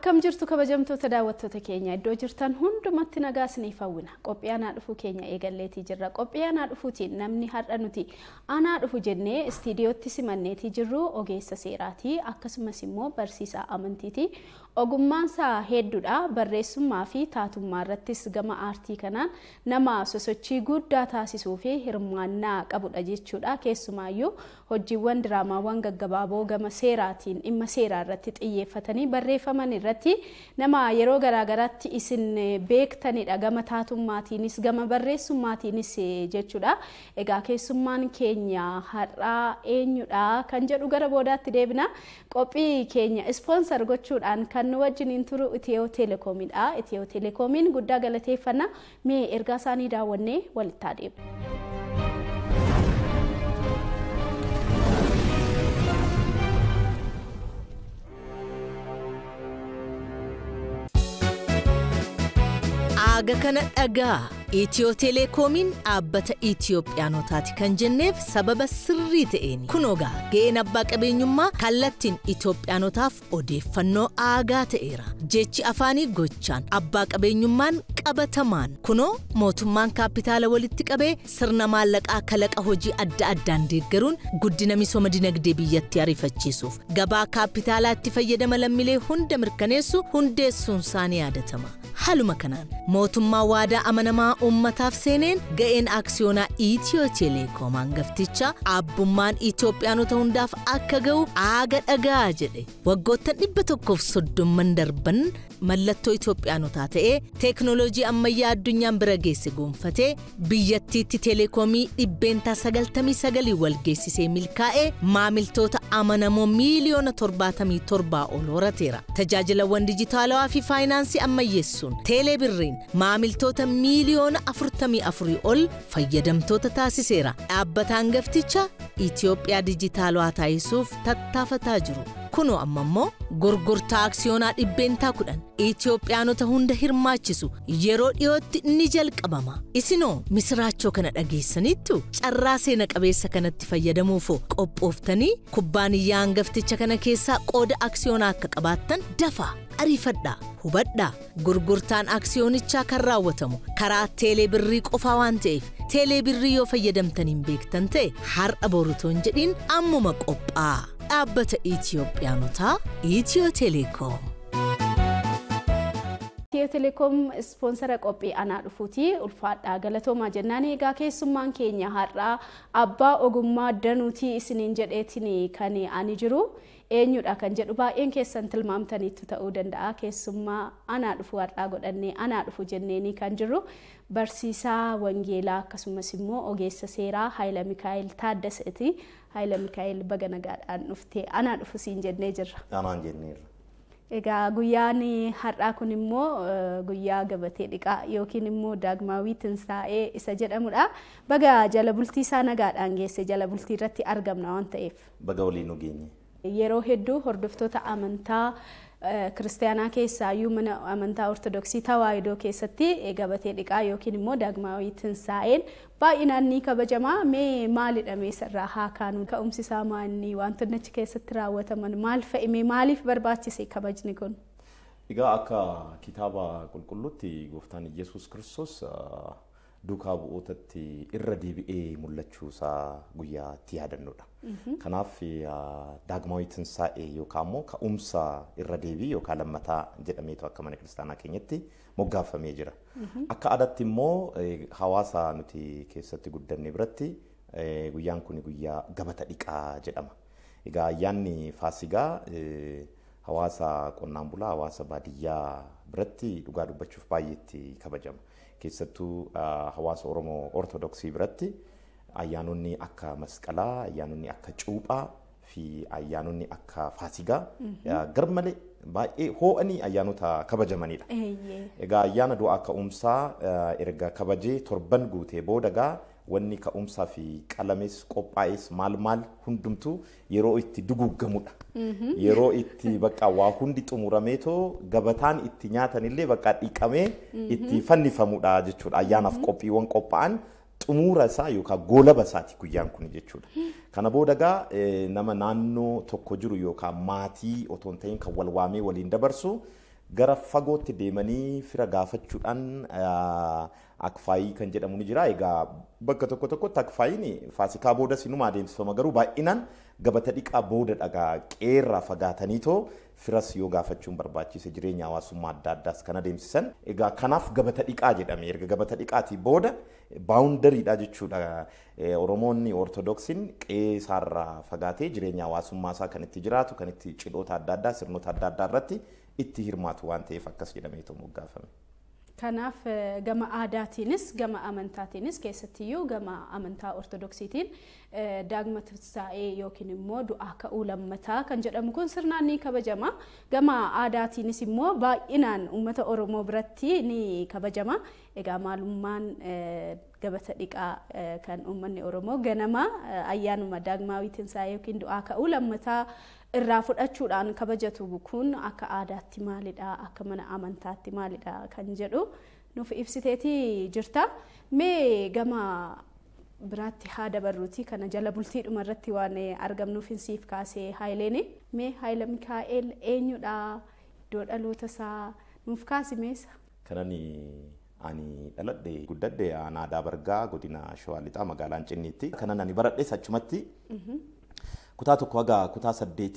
Akkam jirtu kabajamtoota daawwattoota keenya iddoo jirtan hundumatti nagaa isiniif hawwina. Qophii aanaa dhufuu keenya eegalleetii jirra. Qophii aanaa dhufuutiin namni har'a nuti aanaa dhufu jennee istiidiyootti simanneetii jirru ogeessa seeraatii akkasumas immoo barsiisaa amantiitii. Ogummaan isaa hedduudha. Barreessummaa fi taatummaa irrattis gama aartii kanaan nama sosochii guddaa taasisuu fi hirmaannaa qabudha jechuudha. Keessumaayyuu hojiiwwan diraamaawwan gaggabaaboo gama seeraatiin dhimma seeraa irratti xiyyeeffatanii barreeffaman irratti nama yeroo garaagaraatti isin beektanidha. Gama taatummaatiinis gama barreessummaatiinis jechuudha. Egaa keessummaan keenya har'aa eenyudha kan jedhu gara boodaatti deebina. Qophii keenya ispoonsar gochuudhaan kan nu wajjiniin turu Itiyoo Telekoomidha. Itiyoo Telekoomiin guddaa galateeffanna. Mee ergaa isaanii daawwannee walitti adeemna. Aga kana dhagaa Itiyoo Telekoomiin dhaabbata Itiyoophiyaanotaati kan jenneef sababa sirrii ta'een kunogaa ga'een abbaa qabeenyummaa kallattiin Itiyoophiyaanotaaf odeeffannoo aagaa ta'eera. Jechi afaanii gochaan abbaa qabeenyummaan qabatamaan kunoo mootummaan kaapitaala walitti qabee sirna maallaqaa kalaqa hojii adda addaan deeggaruun guddina misooma dinagdee biyyattii ariifachiisuuf gabaa kaapitaalaatti fayyadama lammiilee hunda mirkaneessu hundeessuun isaanii yaadatama. Haluma kanaan mootummaa waadaa amanamaa ummataaf seeneen ga'een aksiyoonaa Itiyoo Telekoom hangafticha abbummaan Itiyoophiyaanota hundaaf akka ga'u aaga dhagaa jedhe. Waggoottan 130 darban mallattoo Itiyoophiyaanotaa ta'ee teeknooloojii ammayyaa addunyaan bira geesse gonfatee biyyattiitti Telekoomii 99 wal geessisee milkaa'ee maamiltoota amanamoo miiliyoona 77 ol horateera. Tajaajilawwan dijitaalawaa fi faayinaansii ammayyeessuun Teelebirriin maamiltoota miiliyoona 44 ol fayyadamtoota taasiseera. Dhaabbata hangafticha Itiyoophiyaa dijitaalawaa taasisuuf tattaafataa jiru. Kunoo ammammoo gurgurtaa aksiyoonaa 10 Itiyoophiyaanota hunda hirmaachisu yeroo dhiyootti ni jalqabama. Isinoo misraachoo kana dhageessanittu carraa seena qabeessa kanatti fayyadamuuf qophooftanii kubbaaniyyaa hangafticha kana keessaa qooda aksiyoonaa akka qabaattan dafaa ariifadhaa hubadhaa. Gurgurtaan aksiyoonichaa kan raawwatamu karaa teelebirrii qofaa waan ta'eef teelebirrii yoo fayyadamtaniin beektan ta'e har'a borutoon jedhiin ammuma qophaa. Dhaabbata Itiyoophiyaanotaa Itiyoo Telekoom. Itiyoo Telekoom ispoonsara qophii aanaa dhufuutii ulfaadhaa galatoomaa jennaan. Egaa keessummaan keenya har'aa abbaa ogummaa danuutii isiniin jedheetiin kan ani jiru eenyudha kan jedhu baay'een keessan tilmaamtaniitu ta'uu danda'a. Keessummaa aanaa dhufu har'aa godhannee aanaa dhufu jenneeni kan jiru barsiisaa wangeelaa akkasumas immoo ogeessa seeraa Haayila Mikaa'el Taaddasaati. Haayila Mikaa'el baga nagaadhaan dhuftee aanaa dhufu siin jennee jirra. Aanaan jenneerra. Egaa guyyaan har'aa kun immoo guyyaa gabatee dhiqaa yookiin immoo daagmaawii tinsaa'ee isa jedhamudha. Baga jala bultii isaa nagaadhaan geesse jala bultii irratti argamna waan ta'eef. Baga waliin nu geenye. Yeroo hedduu hordoftoota amantaa kiristaanaa keessaayyuu mana amantaa ortodoksii tawaahidoo keessatti gabatee dhiqaa yookiin immoo daagmaawii tinsaa'een baay'inaan ni kabajamaa. Mee maalidha meesarraa haa kaanu ka'umsi isaa maanni wantoonni achi keessatti raawwataman maal fa'ime maaliif barbaachise kabajni kun? Egaa akka kitaaba qulqulluutti gooftaan Yesuus Kiristoos duukaa bu'ootatti irra deebi'ee mul'achuu isaa guyyaatti yaadannudha. Kanaaf daagmaawii tinsaa'ee yookaan immoo ka'umsa irra deebii yookaan lammataa jedhameetu akka mana kiristaanaa keenyatti moggaafamee jira. Akka aadaatti immoo hawaasa nuti keessatti guddanne biratti guyyaan kun guyyaa gabata dhiqaa jedhama. Egaa ayyaanni Faasigaa hawaasa qonnaan bulaa hawaasa baadiyyaa biratti dhugaa dubbachuuf baay'eetti kabajama. Keessattuu hawaasa Oromoo Ortodoksii biratti ayyaanonni akka masqalaa, ayyaanonni akka cuuphaa fi ayyaanonni akka Faasigaa garmalee baay'ee hoo'anii ayyaanota kabajamanidha. Egaa ayyaana du'aa ka'umsaa erga kabajee torban guutee boodagaa wanni ka'umsaa fi qalames qophaa'es maal hundumtuu yeroo itti duguuggamudha. Yeroo itti bakka waa hundi xumurameetoo gabataan itti nyaatanillee bakka dhiqamee itti fannifamudha jechuudha. Ayyaanaaf qophiiwwan qophaa'an xumura isaa yookaan goolaba isaati guyyaan kun jechuudha. Kana boodagaa nama naannoo tokko jiru yookaan maatii otoo hin ta'in kan wal waamee waliin dabarsu gara fagootti deemanii fira gaafachuudhaan akfaayii kan jedhamu ni jira. Egaa bakka tokko tokkotti akfaayiin faasikaa booda sinuma adeemsifama garuu baay'inaan gabata dhiqaa booda dhagaa qeerraa fagaatanii too firas yoo gaafachuun barbaachise jireenya hawaasummaa adda addaas kan adeemsisan. Egaa kanaaf gabata dhiqaa jedhame erga gabata dhiqaatii booda baawundariidha jechuudha. Oromoonni Ortodoksiin qeessaarraa fagaatee jireenya hawaasummaa isaa kan itti jiraatu kan itti cidhoota adda addaa sirnoota adda addaa irratti itti hirmaatu waan ta'eef akkas jedhameetu moggaafame. Kanaaf gama aadaatiinis gama amantaatiinis keessattiyyuu gama amantaa Ortodoksiitiin daagma tisaa'ee yookiin immoo du'aa ka'uu lammataa kan jedhamu kun sirnaan ni kabajama. Gama aadaatiinis immoo baay'inaan uummata Oromoo biratti ni kabajama. Egaa maalummaan gabata dhiqaa kan uummanni Oromoo ganama ayyaanuma daagmaawii tisaa'ee yookiin du'aa ka'uu lammataa irraa fudhachuudhaan kabajatu kun akka aadaatti maalidha akka mana amantaatti maalidha kan jedhu nuuf ibsiteetii jirta. Mee gama biraatti haa dabarruuti kana jala bultiidhuma irratti waan argamnuuf siif kaasee Haayileen. Mee Haayila Mikaa'el eenyudha? Iddoo dhaloota isaa nuuf kaasi meesa? Ani dhaladhe guddadhe aanaa Daabargaa godina Shawaa Lixaa magaalaan Cinniitti. Kanan ani baradhes achumatti kutaa tokko haga kutaa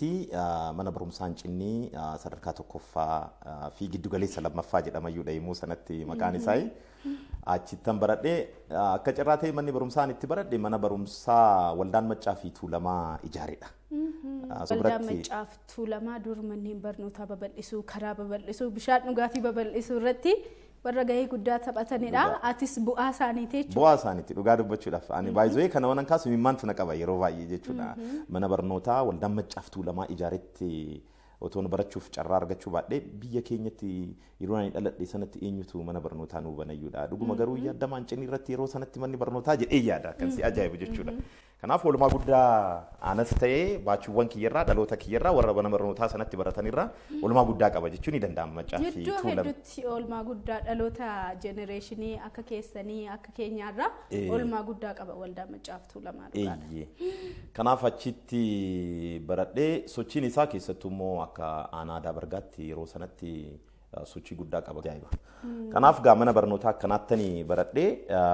8 mana barumsaan Cinnii sadarkaa tokkoffaa fi giddu galeessa lammaffaa jedhamayyuu dhaimuu sanatti maqaan isaa. Achittan baradhe akka carraa ta'e manni barumsaan itti baradhe mana barumsaa Waldaan Maccaa fi Tuulamaa ijaaredha. Waldaan Maccaa fi Tuulamaa dur manneen barnootaa babal'isuu karaa babal'isuu bishaan dhugaatii babal'isuu irratti warra gahee guddaa taphatanidha. Atis bu'aa isaaniiti jechuudha. Bu'aa isaaniiti dhugaa dubbachuudhaaf. Ani baay'ee kana waan kaasu mimmaantu na qaba yeroo baay'ee jechuudha. Mana barnootaa Waldaan Maccaa fi Tuulamaa ijaaretti otoon barachuuf carraa argachuu baadhee biyya keenyatti yeroo ani dhaladhe sanatti eenyutu mana barnootaa nuu banayyuudha. Dhuguma garuu yaadamaan Cinnii irratti yeroo sanatti manni barnootaa jedhee yaada kan si ajaa'ibu jechuudha. Kanaaf walumaa guddaa anas ta'ee baachuuwwan kiyyarraa dhaloota kiyyarraa warra mana barnootaa sanatti baratanirraa walumaa guddaa qaba jechuun ni danda'ama Maccaa fi Tuulamaa. Iddoo hedduutti walumaa guddaa dhaloota jenereeshinii akka keessanii akka keenyaarraa walumaa guddaa qaba Waldaan Maccaa fi Tuulamaa dhugaadha. Kanaaf achitti baradhee sochiin isaa keessattuu immoo akka aanaa Daabargaatti yeroo sanatti sochii guddaa qaba. Kanaaf gaa mana barnootaa akkanaatti baradhee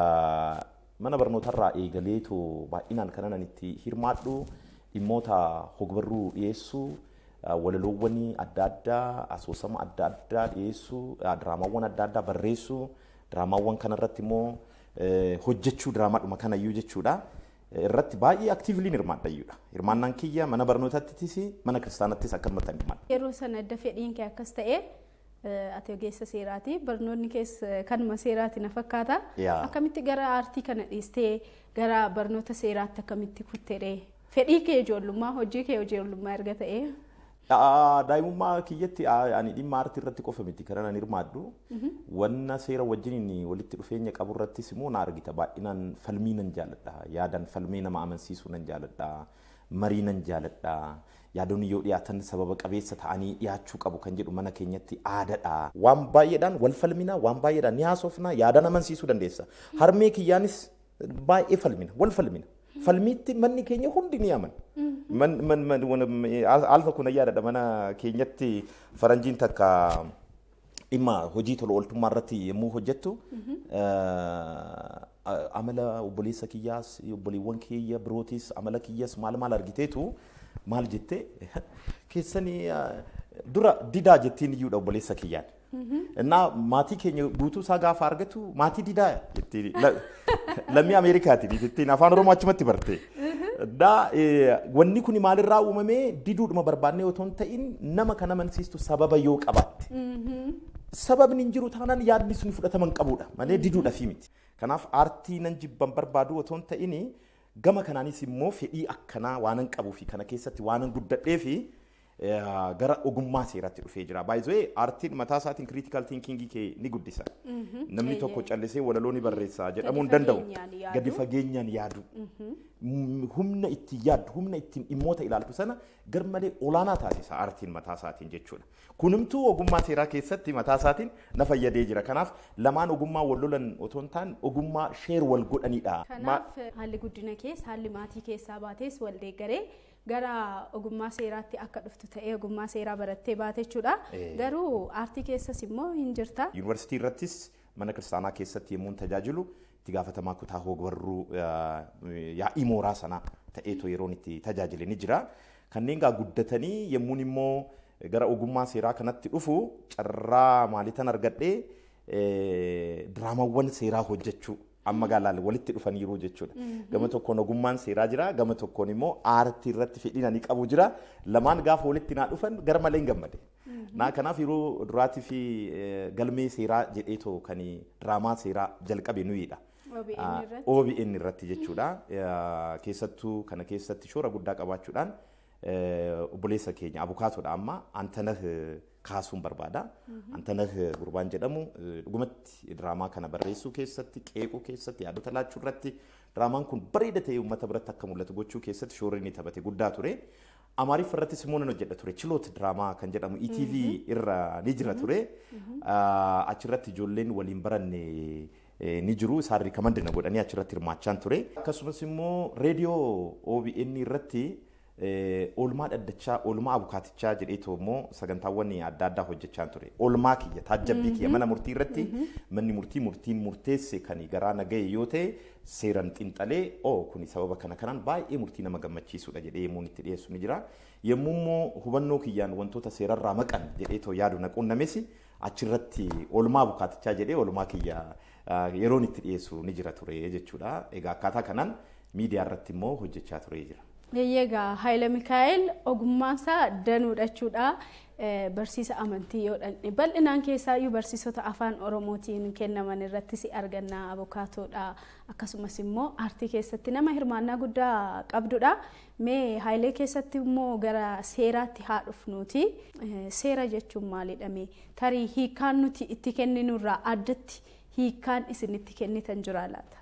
mana barnootarraa eegaleetu baay'inaan kanan itti hirmaadhu dhimmoota hogbarruu dhiyeessuu walaloowwan adda addaa asoosama adda addaa dhiyeessuu diraamaawwan adda addaa barreessuu diraamaawwan kanarratti immoo hojjechuu diraamaadhuma kanayyuu jechuudha. Irratti baay'ee aktiivliin hirmaadhayyuudha. Hirmaannaan kiyya mana barnootattis mana kiristaanattis akkanumatti hirmaadha. Yeroo sana adda fedhiin kee akkas ta'ee ati ogeessa seeraati barnoonni keessa kanuma seeraati na fakkaata. Akkamitti gara aartii kana dhiistee gara barnoota seeraatti akkamitti kutteedhe? Fedhii kee ijoollummaa hojii kee ijoollummaa erga ta'ee? Daa'imummaa kiyyatti ani dhimma aartii irratti qofa miti kan ani hirmaadhu. Wanna seera wajjin walitti dhufeenya qabu irrattis immoo na argita baay'inaan falmii nan jaaladha. Yaadan falmee nama amansiisuu nan jaaladha. Marii nan jaaladha. Yaadonni yoo dhiyaatan sababa qabeessa ta'anii dhiyaachuu qabu kan jedhu mana keenyatti aadaadha. Waan baay'eedhaan wal falmina waan baay'eedhaan ni haasofna yaadan amansiisuu dandeessa. Harmee kiyyaanis baay'ee falmina wal falmina. Falmiitti manni keenya hundi ni aman. Alfa kun yaadadha mana keenyatti faranjiin takka dhimma hojii tola ooltummaa irratti yommuu hojjettu amala obboleessa kiyyaas obboleewwan kiyya birootis amala kiyyas maal argiteetu maal jette keessanii dura didaa jettiin iyyuudha obboleessa kiyyaan. Innaa maatii keenya guutuu isaa gaafa argatu maatii didaa jettiin lammii Ameerikaati jettiin afaan Oromoo achumatti barte. Wanni kun maalirraa uumamee diduudhuma barbaannee otoo hin ta'in nama kana amansiistu sababa yoo qabaatte. Sababni hin jiru taanaan yaadni sun fudhataman qabudha malee diduudhaaf miti. Kanaaf aartii nan jibban barbaadu otoo hin ta'in gama kanaanis immoo fedhii akkanaa waanan qabuu fi kana keessatti waanan guddadhee fi gara ogummaa seeraatti dhufee jira. Baay'ee aartiin mataa isaatiin critical thinking kee ni guddisa. Namni tokko callisee walaloo ni barreessa jedhamuu hin danda'u. Gadi fageenyaan yaadu. Humna ittiin yaaddu, humna ittiin dhimmoota ilaaltu sana garmalee olaanaa taasisa aartiin mataa isaatiin jechuudha. Kunimtuu ogummaa seeraa keessatti mataa isaatiin na fayyadee jira. Kanaaf lamaan ogummaa wal lolan otoo hin taane ogummaa sheer wal godhanidha. Kanaaf haalli guddina keessa haalli maatii keessaa baates wal deeggaree gara ogummaa seeraatti akka dhuftu ta'ee ogummaa seeraa barattee baate jechuudha. Garuu aartii keessas immoo hin jirta. Yuunivarsiitii irrattis mana kiristaanaa keessatti yemmuu tajaajilu itti gaafatamaa kutaa hogbarruu yaa'ii mooraa sanaa ta'eetoo yeroon itti tajaajile ni jira. Kanneen gaa guddatanii yemmuun immoo gara ogummaa seeraa kanatti dhufu carraa maaliitan argadhee diraamawwan seeraa hojjechuu amma gaalaale walitti dhufaniiru jechuudha. Gama tokkoon ogummaan seeraa jira, gama tokkoon immoo aartii irratti fedhiin ani qabu jira. Lamaan gaafa walitti naa dhufan gar malee hin gammade. Naa kanaaf yeroo duraatii fi galmee seeraa jedheetoo kan diraamaa seeraa jalqabe nuyiidha. OBN irratti jechuudha. Keessattuu kana keessatti shoora guddaa qabaachuudhaan obboleessa keenya abukaatoodha amma Antanah kaasuun barbaada. Antanah gurbaan jedhamu dhugumatti diraamaa kana barreessuu keessatti qeequu keessatti yaadota laachuu irratti diraamaan kun bareeda ta'ee uummata biratti akka mul'atu gochuu keessatti shoorri inni taphate guddaa ture. Amaariif irrattis immoo nan hojjedha ture chiloota diraamaa kan jedhamu ETV irra ni jira ture. Achirratti ijoolleen waliin baranne ni jiru isaan rikamandiina godhanii achirratti hirmaachaan ture. Akkasumas immoo reediyoo OBN irratti oolmaa dhaddachaa oolmaa abukaatichaa jedheetoo immoo sagantaawwan adda addaa hojjechaa ture. Oolmaa kiyya taajjabbii kiyya mana murtii irratti manni murtiin murteesse kan garaa nagahee yoo ta'e seeran xinxalee kuni sababa kanaan baay'ee murtii nama gammachiisudha jedhee yemmuun itti dhiyeessu ni jira. Yemmuu immoo hubannoo kiyyaan wantoota seerarraa maqan jedheetoo yaadu naquunnames achirratti oolmaa abukaatichaa jedhee oolmaa kiyya yeroon itti dhiyeessu ni jira ture jechuudha. Egaa akkaataa kanaan miidiyaa irratti immoo hojjechaa ture jira. Egaa Haayile Mikaa'el ogummaansaa danuudha jechuudha. Barsiisa amantii yoo dhanne bal'inaan keessaayyuu barsiisota afaan Oromootiin kennaman irratti si arganna abukaatoodha. Akkasumas immoo aartii keessatti nama hirmaannaa guddaa qabdudha. Mee Haayilee keessatti immoo gara seeraatti haa dhufnuuti. Seera jechuun maalidha? Tarii hiikaan nuti itti kenninurraa addatti hiikaan isin itti kennitan jira laata?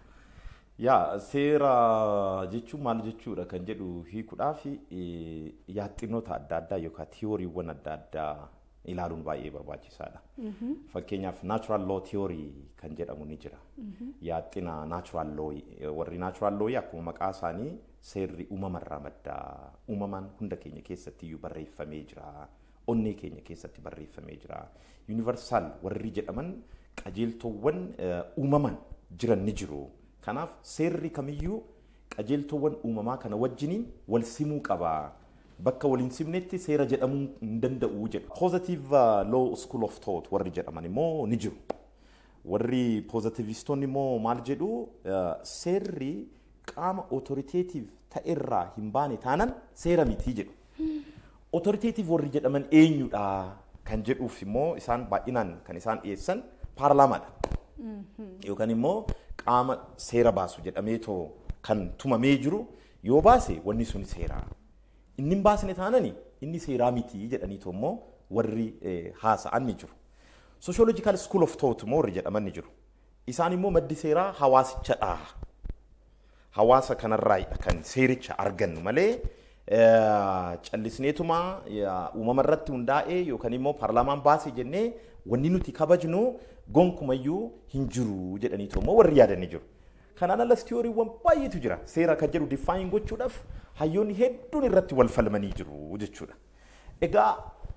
Yaa seera jechuun maal jechuudha kan jedhu hiikuudhaaf yaaxinoota adda addaa yookaan tiyooriiwwan adda addaa ilaaluun baay'ee barbaachisaadha. Fakkeenyaaf natural law theory kan jedhamu ni jira. Yaaxina natural law warri natural law akkuma maqaa isaanii seerri uumamarraa maddaa. Uumamaan hunda keenya keessatti iyyuu barreeffamee jira. Onnee keenya keessatti barreeffamee jira. Universal warri jedhaman qajeeltowwan uumaman jiran ni jiru. Kanaaf seerri kamiyyuu qajeeltowwan uumamaa kana wajjiniin wal simuu qaba. Bakka waliin simnetti seera jedhamuu hin danda'u jedha. Positive law school of thought warri jedhaman immoo ni jiru. Warri positivistoonni immoo maal jedhu seerri qaama authoritative ta'erraa hin baane taanan seera miti jedhu. Authoritative warri jedhaman eenyudha kan jedhuuf immoo isaan baay'inaan kan isaan dhiyeessan paarlaamaadha. Yookaan immoo qaama seera baasu jedhameetoo kan tumamee jiru yoo baase wanni sun seeraa. Inni hin baasne taanani inni seeraa miti jedhaniitoo immoo warri haasa'an ni jiru. Sociological school of thought immoo warri jedhaman ni jiru. Isaan immoo maddi seeraa hawaasichadha. Hawaasa kanarraa kan seericha argannu malee callisneetuma uumama irratti hundaa'ee yookaan immoo paarlaamaan baase jennee wanni nuti kabajnu gonkumayyuu hin jiru jedhaniitoo immoo warri yaadan ni jiru. Kanaan alas tiyooriiwwan baay'eetu jira. Seera kan jedhu define gochuudhaaf hayyoonni hedduun irratti wal falmanii jiru jechuudha. Egaa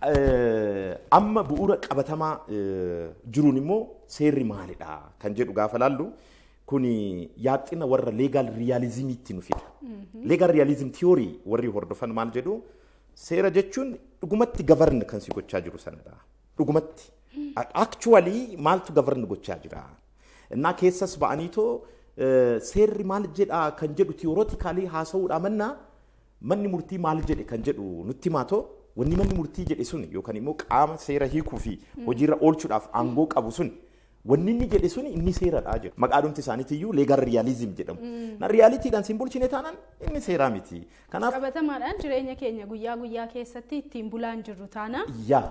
amma bu'uura qabatamaa jiruun immoo seerri maalidha kan jedhu gaafa laallu kuni yaaxina warra legal realismiitti nu fida. Legal realism theory warri hordofan maal jedhu seera jechuun dhugumatti govern kan si gochaa jiru sanadha. Dhugumatti actually maaltu govern gochaa jira. Innaa keessas ba'aniitoo seerri maal jedha kan jedhu theoretically haasa'uudha mannaa manni murtii maal jedhe kan jedhu nutti himaatoo wanni manni murtii jedhe sun yookaan immoo qaama seera hiikuu fi hojiirra oolchuudhaaf aangoo qabu sun wanni inni jedhe sun inni seeradha jedhu. Maqaadhumti isaaniitiyyuu legal realism jedhamu. Na realityidhaan siin bulchine taanaan inni seeraa miti. Kanaaf qabatamaadhaan jireenya keenya guyyaa guyyaa keessatti ittiin bulaan jirru taana. Yaa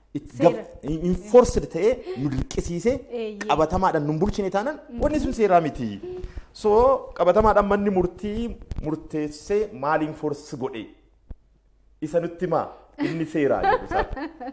enforced ta'ee nu dirqisiisee qabatamaadhaan nu bulchine taanaan wanni sun seeraa miti. So qabatamaadhaan manni murtii murteessee maal enforce godhe isa nutti himaa inni seeraa jedhu sana.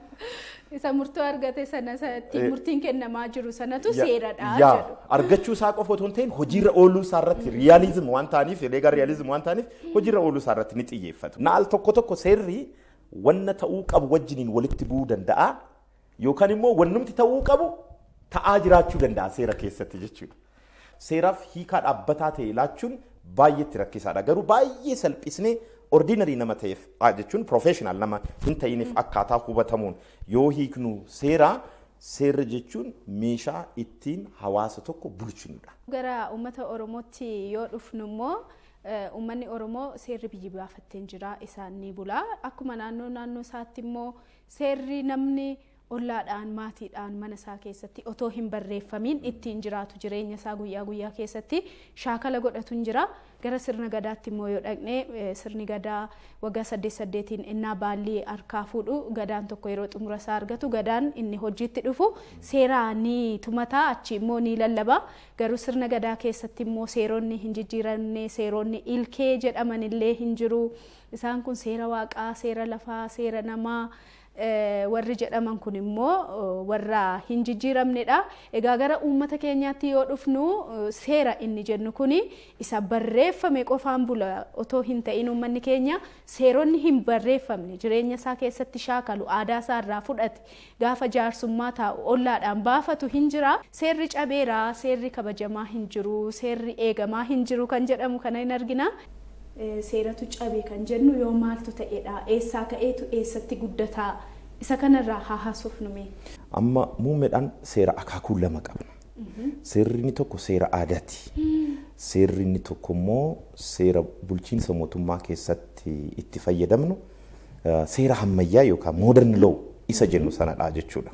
Isa murtoo argate sana murtiin kennamaa jiru sanatu seeradha jedhu. Argachuu isaa qofa otoo hin ta'in hojiirra ooluu isaa irratti riyaalizim waan ta'aniif leegal riyaalizim waan ta'aniif hojiirra ooluu isaa irratti ni xiyyeeffatu. Naal tokko tokko seerri wanna ta'uu qabu wajjiniin walitti bu'uu danda'a yookaan immoo wannumti ta'uu qabu ta'aa jiraachuu danda'a seera keessatti jechuudha. Seeraaf hiikaa dhaabbataa ta'e laachuun baay'eetti rakkisaadha. Garuu baay'ee salphisnee ordinary nama ta'eef jechuun professional nama hin ta'iniif akkaataa hubatamuun yoo hiiknu seerri jechuun meeshaa ittiin hawaasa tokko bulchinudha. Gara uummata Oromootti yoo dhufnu immoo uummanni Oromoo seerri biyyi baafatteen jira isaan ni bula. Akkuma naannoo isaatti immoo seerri namni ollaadhaan maatiidhaan mana isaa keessatti otoo hin barreeffamiin ittiin jiraatu jireenya isaa guyyaa guyyaa keessatti shaakala godhatu hin jira. Gara sirna gadaatti immoo yoo dhaqne sirni gadaa waggaa 8 innaa baallii harkaa fuudhu gadaan tokko yeroo xumura isaa argatu gadaan inni hojiitti dhufu seeraa ni tumataa achi immoo ni lallaba. Garuu sirna gadaa keessatti immoo seeronni hin jijjiiramne seeronni ilkee jedhaman illee hin jiru. Isaan kun seera waaqaa, seera lafaa, seera namaa warri jedhaman kun immoo warra hin jijjiiramnedha. Egaa gara uummata keenyaatti yoo dhufnu seera inni jennu kuni isa barreeffame qofaan bula otoo hin ta'in uummanni keenya seeronni hin barreeffamne jireenya isaa keessatti shaakalu aadaa isaa irraa fudhate gaafa jaarsummaa taa'u ollaadhaan baafatu hin jira. Seerri cabeera, seerri kabajamaa hin jiru, seerri eegamaa hin jiru kan jedhamu kana hin argina. Seeratu cabe kan jennu yoo maaltu ta'edha eessaa ka'eetu eessatti guddataa isa kanarraa haa haasofnume. Amma muummeedhaan seera akaakuu lama qabna. Seerri inni tokko seera aadaati. Seerri inni tokko immoo seera bulchiinsa mootummaa keessatti itti fayyadamnu seera ammayyaa yookaan modern law isa jennu sanadha jechuudha.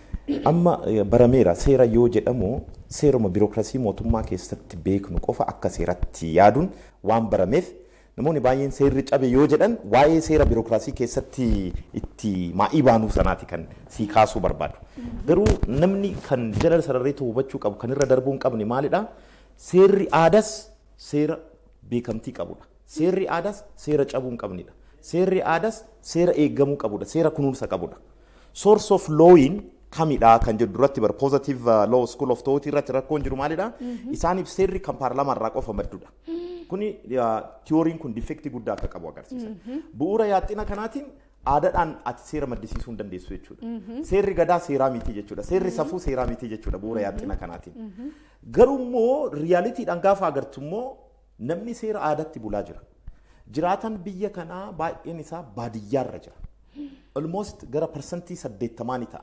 Amma barameera seera yoo jedhamu seeruma biirokraasii mootummaa keessatti beeknu qofa akka seeratti yaaduun waan barameef namoonni baay'een seerri cabe yoo jedhan waa'ee seera biirokraasii keessatti itti maa'ii baanuu sanaati kan sii kaasuu barbaadu. Garuu namni kan jala sararreetu hubachuu qabu kan irra darbuu hin qabne maalidha? Seerri aadaas seera beekamtii qabudha. Seerri aadaas seera cabuu hin qabnedha. Seerri aadaas seera eeggamuu qabudha. Seera kunuunsa qabudha. Source of lawin kamidha kan jedhu duratti bar positive law school of thought irratti rakkoon jiru maalidha? Isaaniif seerri kan paarlaamaa irraa qofa maddudha. Kuni tiyooriin kun difektii guddaa akka qabu agarsiisa. Bu'uura yaaxina kanaatiin aadaadhaan ati seera maddisiisuu hin dandeessu jechuudha. Seerri gadaa seeraa miti jechuudha. Seerri safuu seeraa miti jechuudha bu'uura yaaxina kanaatiin. Garuu immoo riyaaliitiidhaan gaafa agartu immoo namni seera aadaatti bulaa jira. Jiraatan biyya kanaa baay'een isaa baadiyyaarra jira. Almost gara parsantii 80 ta'a.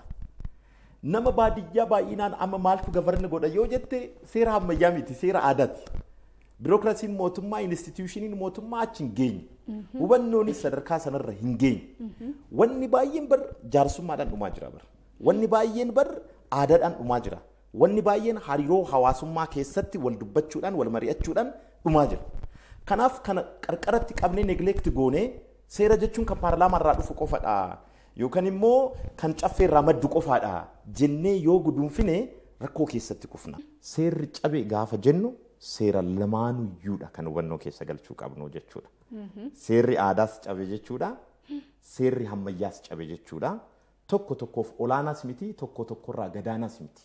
Nama baadiyyaa baay'inaan amma maaltu gavarni godha yoo jette seera ammayyaa miti seera aadaati. Biirokraasiin mootummaa instituutioniin mootummaa achi hin geenye. Hubannoonis sadarkaa sanarra hin geenye. Wanni baay'een bar jaarsummaadhaan dhumaa jira bar. Wanni baay'een bar aadaadhaan dhumaa jira. Wanni baay'een hariiroo hawaasummaa keessatti wal dubbachuudhaan wal mari'achuudhaan dhumaa jira. Kanaaf kana qarqaratti qabnee neglect goonee seera jechuun kan paarlaamaa irraa dhufu qofadha. Yookaan immoo kan caffee irraa maddu qofaadha jennee yoo guduunfine rakkoo keessatti kufna. Seerri cabe gaafa jennu seera lamaanuyyuudha kan hubannoo keessa galchuu qabnu jechuudha. Seerri aadaas cabe jechuudha. Seerri ammayyaas cabe jechuudha. Tokko tokkoof olaanaas miti, tokko tokkorraa gadaanaas miti.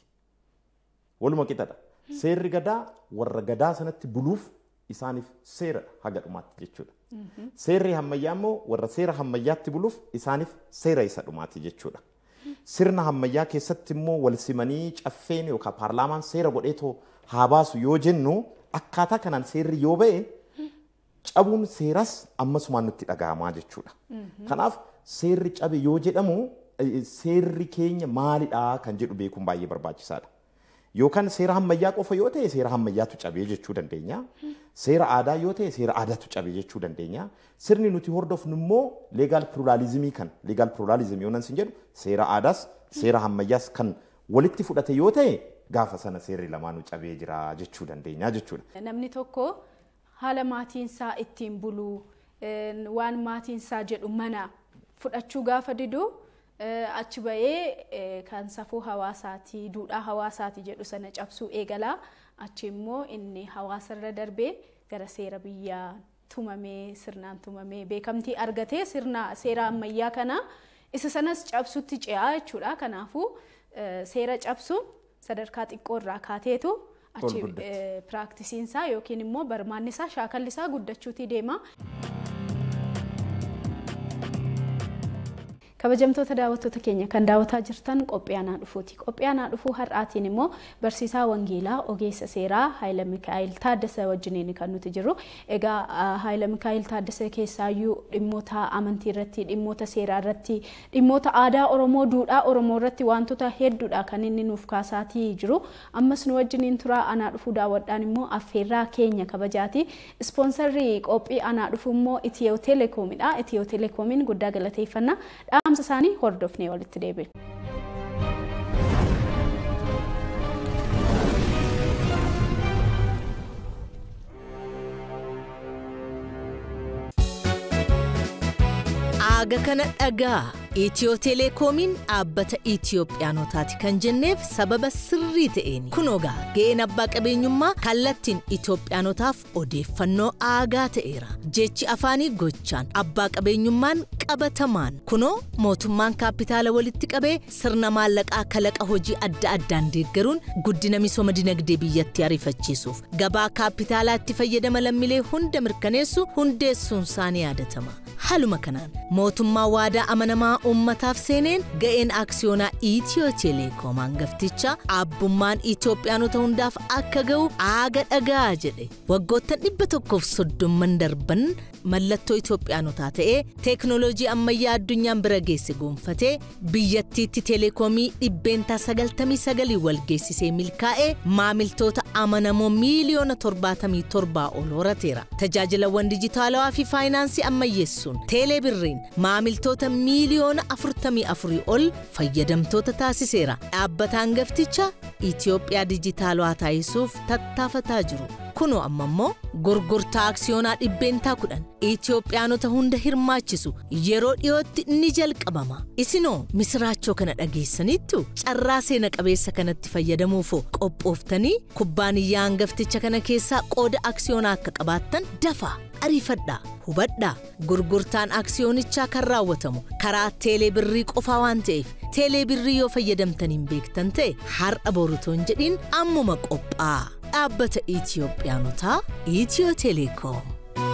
Waluma qixadha. Seerri gadaa warra gadaa sanatti buluuf isaaniif seera haga dhumaatti jechuudha. Seerri ammayyaa immoo warra seera ammayyaatti buluuf isaaniif seera isa dhumaati jechuudha. Sirna ammayyaa keessatti immoo wal simanii caffeen yookaan paarlaamaan seera godheetoo haa baasu yoo jennu akkaataa kanaan seerri yoo ba'e cabuun seeras ammasumaan nutti dhaga'amaa jechuudha. Kanaaf seerri cabe yoo jedhamu seerri keenya maalidha kan jedhu beekuun baay'ee barbaachisaadha. Yookaan seera ammayyaa qofa yoo ta'e seera ammayyaatu cabee jechuu dandeenya. Seera aadaa yoo ta'e seera aadaatu cabee jechuu dandeenya. Sirni nuti hordofnu immoo leegaal pluralizimii kan leegaal pluralizimii yoo nan sin jedhu seera aadaas seera ammayyaas kan walitti fudhate yoo ta'e gaafa sana seerri lamaanuu cabee jira jechuu dandeenya jechuudha. Namni tokko haala maatiinsaa ittiin buluu waan maatiinsaa jedhu mana fudhachuu gaafa didu achi ba'ee kan safuu hawaasaati duudhaa hawaasaati jedhu sana cabsuu eegala. Achi immoo inni hawaasarra darbee gara seera biyyaa tumamee sirnaan tumamee beekamtii argatee sirna seera ammayyaa kana isa sanas cabsutti ce'aa jechuudha. Kanaafuu seera cabsuun sadarkaa xiqqoo irraa kaateetu achi piraktisiinsaa yookiin immoo barmaannisaa shaakallisaa guddachuutii deema. kabajamtoota daawwattoota keenya kan daawwataa jirtan qophii aanaa dhufuuti. Qophii aanaa dhufuu har'aatiin immoo barsiisaa wangeelaa ogeessa seeraa Haayila Mikaa'el Taaddasee wajjiniin kan nuti jirru. Egaa Haayila Mikaa'el Taaddasee keessaayyuu dhimmoota amantii irratti, dhimmoota seeraa irratti, dhimmoota aadaa Oromoo, duudhaa Oromoo irratti wantoota hedduudha kan inni nuuf kaasaatii jiru. Ammas nu wajjiniin turaa aanaa dhufuu daawwadhaan immoo affeerraa keenya kabajaati. Ispoonsarrii qophii aanaa dhufuu immoo Itiyoo Telekoomidha. Itiyoo Telekoomiin guddaa galateeffannaa. Dhaamsa isaanii hordofnee walitti deebiin. Aga kana dhagaa Itiyoo Telekoomiin dhaabbata Itiyoophiyaanotaati kan jenneef sababa sirrii ta'een kunoogaa ga'een abbaa qabeenyummaa kallattiin Itiyoophiyaanotaaf odeeffannoo aagaa ta'eera. Jechi afaanii gochaan abbaa qabeenyummaan qabatamaan kunoo mootummaan kaapitaala walitti qabee sirna maallaqaa kalaqa hojii adda addaan deeggaruun guddina misooma dinagdee biyyattii ariifachiisuuf gabaa kaapitaalaatti fayyadama lammiilee hunda mirkaneessu hundeessuun isaanii yaadatama. Haaluma kanaan mootummaa waadaa amanamaa ummataaf seeneen ga'een aksiyoonaa Itiyoo Telekoom hangafticha abbummaan Itiyoophiyaanota hundaaf akka ga'u aaga dhagaa jedhe. Waggoottan 130 darban mallattoo Itiyoophiyaanotaa ta'ee teeknooloojii ammayyaa addunyaan bira geesse gonfatee biyyattiitti Telekoomii 99 wal geessisee milkaa'ee maamiltoota amanamoo miiliyoona 77 ol horateera. Tajaajilawwan dijitaalawaa fi faayinaansii ammayyeessuun Teelebirriin maamiltoota miiliyoona 44 ol fayyadamtoota taasiseera. Dhaabbata hangafticha Itiyoophiyaa dijitaalawaa taasisuuf tattaafataa jiru. Kunoo amma immoo gurgurtaa aksiyoonaa 10 Itiyoophiyaanota hunda hirmaachisu yeroo dhiyootti ni jalqabama. Isinoo misraachoo kana dhageessaniittu carraa seena qabeessa kanatti fayyadamuuf qophooftanii kubbaaniyyaa hangafticha kana keessaa qooda aksiyoonaa akka qabaattan dafaa ariifadhaa hubadhaa. Gurgurtaan aksiyoonichaa kan raawwatamu karaa teelebirrii qofaa waan ta'eef teelebirrii yoo fayyadamtaniin beektan ta'e har'a borutoon jedhiin ammuma qophaa. Dhaabbata Itiyoophiyaanotaa Itiyoo Telekoom.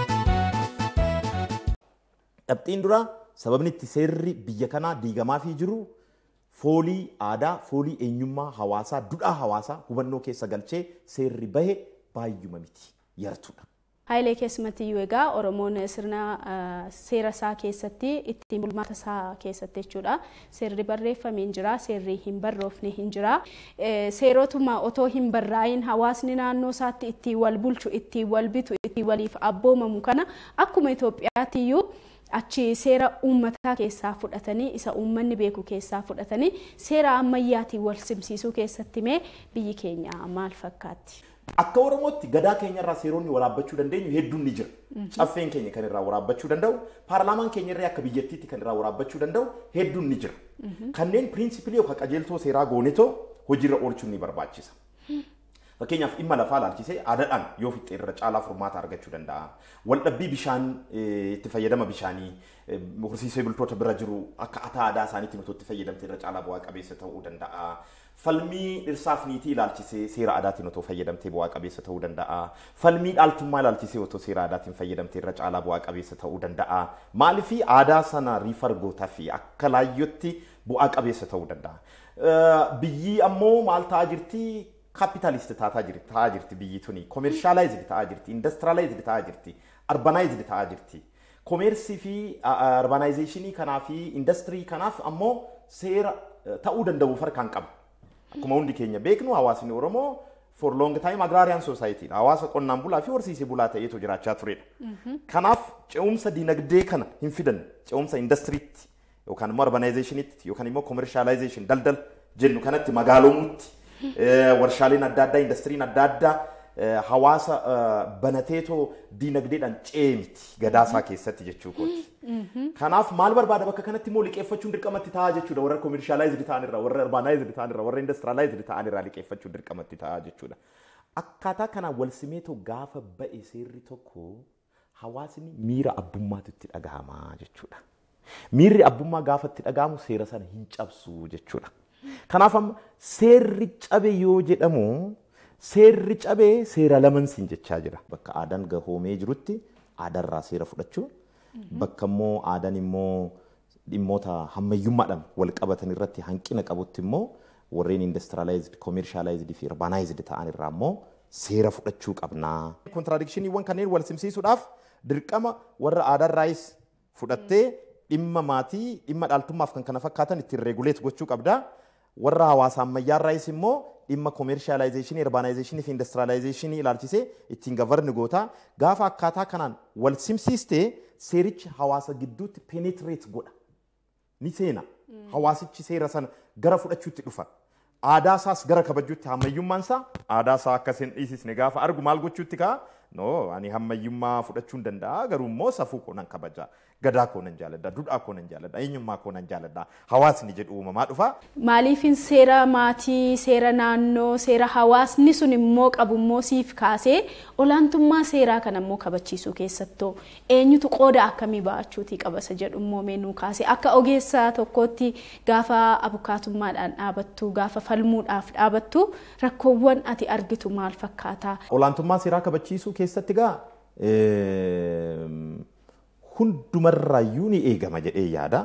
Dhabxiin dura sababni itti seerri biyya kanaa diigamaa fi jiru foolii aadaa, foolii eenyummaa hawaasaa, duudhaa hawaasaa hubannoo keessa galchee seerri bahe baay'uma miti yartuudha. Haayilee keessumatti yoo egaa Oromoon sirna seera isaa keessatti ittiin bulmaata isaa keessatti jechuudha. Seerri barreeffamee jira, seerri hin barroofne hin jira. Seerotuma otoo hin barraayin hawaasni naannoo isaatti ittiin wal bulchu, ittiin wal bitu, ittiin waliif abboomamu kana akkuma Itoophiyaatti iyyuu achi seera uummataa keessaa fudhatanii isa uummanni beeku keessaa fudhatanii seera ammayyaatiin wal simsiisuu keessatti mee biyyi keenya maal fakkaatti? Akka Oromootti gadaa keenya irraa seeronni waraabbachuu dandeenyu hedduun ni jira. Caffeen keenya kan irraa waraabbachuu danda'u, paarlaamaan keenya irraa akka biyyattiitti kan irraa waraabbachuu danda'u hedduun ni jira. Kanneen pirinsipilii yookaan qajeeltoo seeraa goonetoo hojiirra oolchuun ni barbaachisa. Fakkeenyaaf dhimma lafaa ilaalchisee aadaadhaan yoo fixee irra caalaa furmaata argachuu danda'a. Waldhabbii bishaan itti fayyadama bishaanii horsiisee bultoota bira jiru akka aadaa isaaniitti itti fayyadamtee irra caalaa bu'aa qabeessa ta'uu danda'a. Falmii dhirsaaf niitii ilaalchisee seera aadaatiin otoo fayyadamtee bu'aa qabeessa ta'uu danda'a. Falmii dhaaltummaa ilaalchisee otoo seera aadaatiin fayyadamtee irra caalaa bu'aa qabeessa ta'uu danda'a. Maaliif aadaa sana riifargootaa fi akka laayyootti bu'aa qabeessa ta'uu danda'a. Biyyi ammoo maal ta'aa jirti? Capitalist ta'aa jirti biyyi tuni. Commercialized ta'aa jirti. Industrialized ta'aa jirti. Urbanized ta'aa jirti. Commerce fi urbanizationii kanaa fi industry kanaaf ammoo seera ta'uu danda'uuf harkaan qaba. Akkuma hundi keenya beeknu hawaasni Oromoo for long time agrarian society hawaasa qonnaan bulaa fi horsiisee bulaa ta'eetu jiraachaa turedha. Kanaaf ce'umsa dinagdee kana hin fidan ce'umsa industrytti yookaan immoo urbanizationitti yookaan immoo commercialization daldala jennu kanatti magaaloomutti warshaaleen adda addaa industiriin adda addaa hawaasa banateetoo dinagdeedhaan ceemiti gadaasaa keessatti jechuu kooti. Kanaaf maal barbaada bakka kanatti immoo liqeeffachuun dirqamatti ta'aa jechuudha. Warra commercialized ta'anirraa, warra urbanized ta'anirraa, warra industrialized ta'anirraa liqeeffachuun dirqamatti ta'aa jechuudha. Akkaataa kanaan wal simeetoo gaafa ba'e seerri tokko hawaasni miira abbummaatu itti dhagahamaa jechuudha. Miirri abbummaa gaafa itti dhagahamu seera sana hin cabsu jechuudha. Kanaaf amma seerri cabe yoo jedhamu seerri cabee seera laman siin jechaa jira. Bakka aadaan gahoomee jirutti aadaarraa seera fudhachuu, bakka immoo aadaan immoo dhimmoota hammayyummaadhaan wal qabatan irratti hanqina qabutti immoo warreen industrialized, commercialized fi urbanized ta'an irraa immoo seera fudhachuu qabnaa. Contradictioniiwwan kanneen wal simsiisuudhaaf dirqama warra aadaarraayis fudhattee dhimma maatii, dhimma dhaaltummaaf kan kana fakkaatan ittiin regulate gochuu qabda. Warra hawaasa ammayyaarraayis immoo dhimma commercialization, urbanization fi industrialization ilaalchisee ittiin govern goota. Gaafa akkaataa kanaan wal simsiistee seerichi hawaasa gidduutti penetrate godha. Ni seena. Hawaasichi seera sana gara fudhachuutti dhufa. Aadaa isaas gara kabajuutti hammayyummaan isaa aadaa isaa akkasiin dhiisisne gaafa argu maal gochuutti kaa? No, ani hammayyummaa fudhachuu hin danda'a garuu immoo safuu koo nan kabaja. Gadaa koo nan jaaladha, duudhaa koo nan jaaladha, eenyummaa koo nan jaaladha. Hawaasni jedhu uumamaa dhufa. Maaliifin seera maatii, seera naannoo, seera hawaasni sun immoo qabu immoo siif kaasee olaantummaa seeraa kana immoo kabachiisuu keessattoo eenyutu qooda akkamii ba'achuutii qabasa jedhu immoo meenuu kaasee akka ogeessaa tokkootti gaafa abukaatummaadhaan dhaabattu, gaafa falmuudhaaf dhaabattu rakkoowwan ati argitu maal fakkaata? Olaantummaa seeraa kabachiisuu keessatti gaa hundumarraayyuu ni eegama jedhee yaada.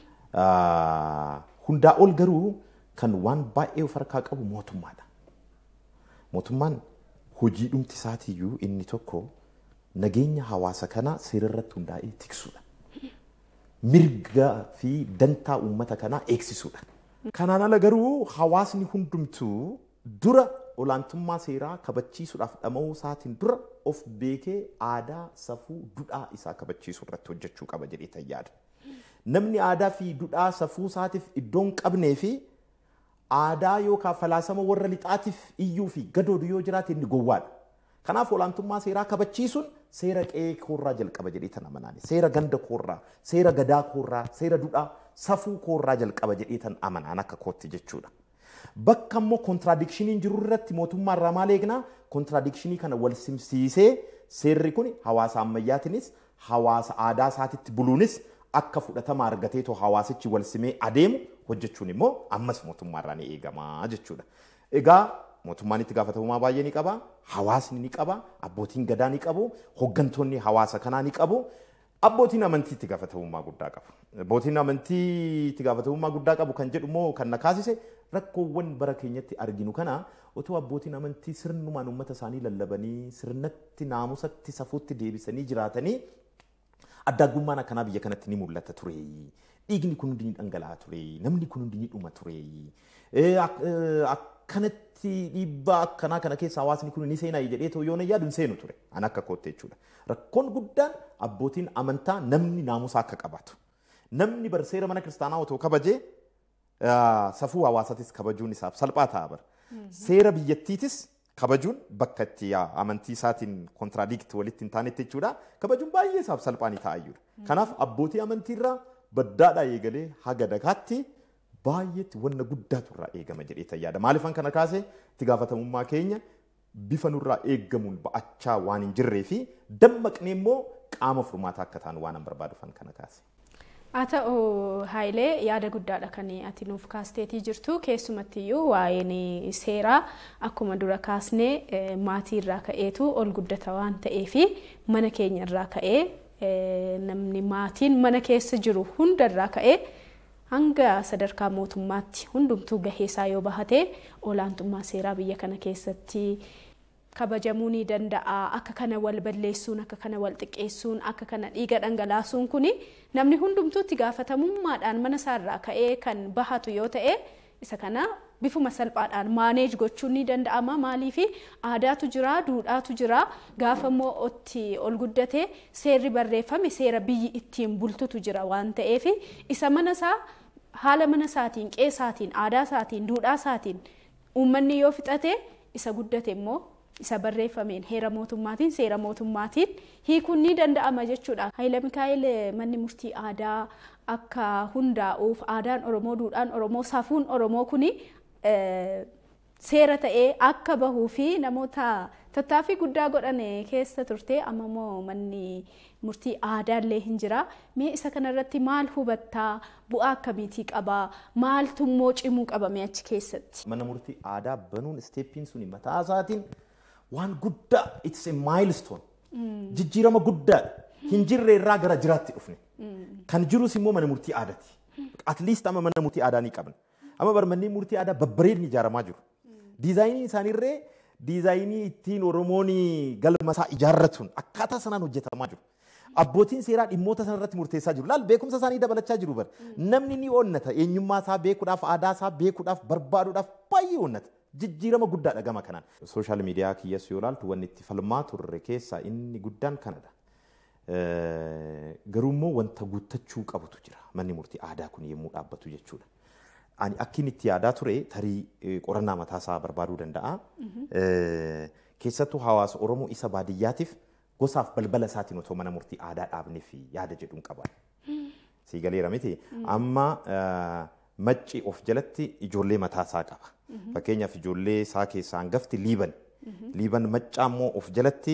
Hundaa ol garuu kan waan baay'ee of harkaa qabu mootummaadha. Mootummaan hojii dhumti isaatiiyyuu inni tokko nageenya hawaasa kanaa seerarratti hundaa'ee tiksuudha. Mirga fi dantaa uummata kanaa eegsisuudha. Kanaan ala garuu hawaasni hundumtuu dura olaantummaa seeraa kabachiisuudhaaf dhama'uu isaatiin dura of beekee aadaa, safuu, duudhaa isaa kabachiisuu irratti hojjechuu qaba jedhee yaada. Namni aadaa fi duudhaa safuu isaatiif iddoo hin qabnee fi aadaa yookaan falaasama warra lixaatiif iyyuu fi gadoodu yoo jiraate inni gowwaadha. Kanaaf olaantummaa seeraa kabachiisuun seera qe'ee koorraa jalqaba jedhee tan amanaani. Seera ganda koorraa, seera gadaa koorraa, seera duudhaa, safuu koorraa jalqaba jedhee tan amanaan akka kootti jechuudha. Bakka immoo contradictioniin jiru irratti mootummaa irraa maal eegnaa? Contradictionii kana wal simsiisee seerri kun hawaasa ammayyaatiinis hawaasa aadaa isaatitti buluunis akka fudhatama argateetoo hawaasichi wal simee adeemu hojjechuun immoo ammas mootummaa irraa ni eegamaa jechuudha. Egaa mootummaan itti gaafatamummaa baay'ee ni qaba, hawaasni ni qaba, abbootiin gadaa ni qabu, hooggantoonni hawaasa kanaa ni qabu. Abbootiin amantii itti gaafatamummaa guddaa qabu. Abbootiin amantii itti gaafatamummaa guddaa qabu kan jedhu immoo kan na kaasise rakkoowwan bara keenyatti arginu kana otoo abbootiin amantii sirnumaan uummata isaanii lallabanii sirnatti naamusatti safuutti deebisanii jiraatanii addaggummaan akkanaa biyya kanatti ni mul'ata ture. Dhiigni kun hundi ni dhangala'aa ture. Namni kun hundi ni dhuma ture. Akkanatti dhiibbaa akkanaa kana keessa hawaasni kun ni seenaa jedhee too yoona yaadu hin seenu ture. An akka kootte jechuudha. Rakkoon guddaan abbootiin amantaa namni naamusa akka qabaatu. Namni barseera mana kiristaanaa otoo kabajee safuu hawaasatis kabajuun isaaf salphaa ta'a bara. Seera biyyattiitis kabajuun bakka itti amantii isaatiin kontraadikt walitti hin taanetti jechuudha. Kabajuun baay'ee isaaf salphaa ni ta'a iyyudha. Kanaaf abbootii amantiirraa baddaadhaa eegalee haga dagaatti baay'eetti wanna guddaatu irraa eegama jedhee yaada. Maaliifan kana kaasee itti gaafatamummaa keenya bifa nurraa eeggamuun ba'achaa waan hin jirree fi dammaqnee immoo qaama furmaataa akka taanu waan barbaadufan kana kaase. Haa ta'u Haayilee yaada guddaadha kan ati nuuf kaasteetii jirtu keessumattiyyuu waa'een seeraa akkuma dura kaasnee maatii irraa ka'eetu ol guddata waan ta'eefi mana keenya irraa ka'ee namni maatiin mana keessa jiru hundarraa ka'ee hanga sadarkaa mootummaatti hundumtuu gaheesaa yoo bahate olaantummaa seeraa biyya kana keessatti kabajamuu ni danda'a. Akka kana wal balleessuun, akka kana wal xiqqeessuun, akka kana dhiiga dhangalaasuun kuni namni hundumtuutti gaafatamummaadhaan mana isaarraa ka'ee kan bahatu yoo ta'e isa kana bifuma salphaadhaan maaneej gochuun ni danda'ama. Maaliif aadaatu jira, duudhaatu jira. Gaafa immoo otti ol guddate seerri barreeffame seera biyyi ittiin bultutu jira waan ta'eef isa mana isaa haala mana isaatiin, qeesaatiin, aadaa isaatiin, duudhaa isaatiin uummanni yoo fixate isa guddate immoo isa barreeffameen heera mootummaatiin, seera mootummaatiin hiikuun ni danda'ama jechuudha. Haayile Mikaa'el manni murtii aadaa akka hundaa'uuf aadaan Oromoo, duudhaan Oromoo, safuun Oromoo kuni seera ta'ee akka bahuu fi namoota tattaaffii guddaa godhane keessa turte amma moo manni murtii aadaallee hin jira mee isa kanarratti maal hubattaa bu'aa akkamiitii qabaa maaltu immoo cimuu qabame achi keessatti mana murtii aadaa banuun steeppiin suni mataa isaatiin waan guddaa it's a milestone jijjiirama guddaa hin jirre irraa gara jiraatti dhufne kan jirus immoo mana murtii aadaati at least amma mana murtii aadaa ni qabna amma barmanni murtii aadaa babbareedni ijaaramaa jiru diizaayinii isaaniirree diizaayinii ittiin Oromoon galma isaa ijaarratuun akkaataa sanaan hojjetamaa jiru. Abbootiin seeraa dhimmoota sanarratti murteessaa jiru. Laal beekumsa isaanii dabalachaa jiru bar. Namni ni onnata eenyummaa isaa beekuudhaaf aadaa isaa beekuudhaaf barbaaduudhaaf baay'ee onnata. Jijjiirama guddaadha gama kanaan. Sooshaal miidiyaa kiyyas yoo ilaaltu wanni itti falmaa turre keessaa inni guddaan kanadha. Garuu immoo wanta guuttachuu qabutu jira. Manni murtii aadaa kun yemmuu dhaabbatu jechuudha. Ani akkin itti yaadaa ture tarii qorannaa mataasaa barbaaduu danda'a. Keessattuu hawaasa Oromoo isa baadiyyaatiif gosaaf balbala isaatiin otoo mana murtii aadaa dhaabnee fi yaada jedhuun qaba. Siigaleera miti. Amma macci of jalatti ijoollee mataasaa qaba. Fakkeenyaaf ijoollee isaa keessaa hangafti liiban. Liiban maccaa immoo of jalatti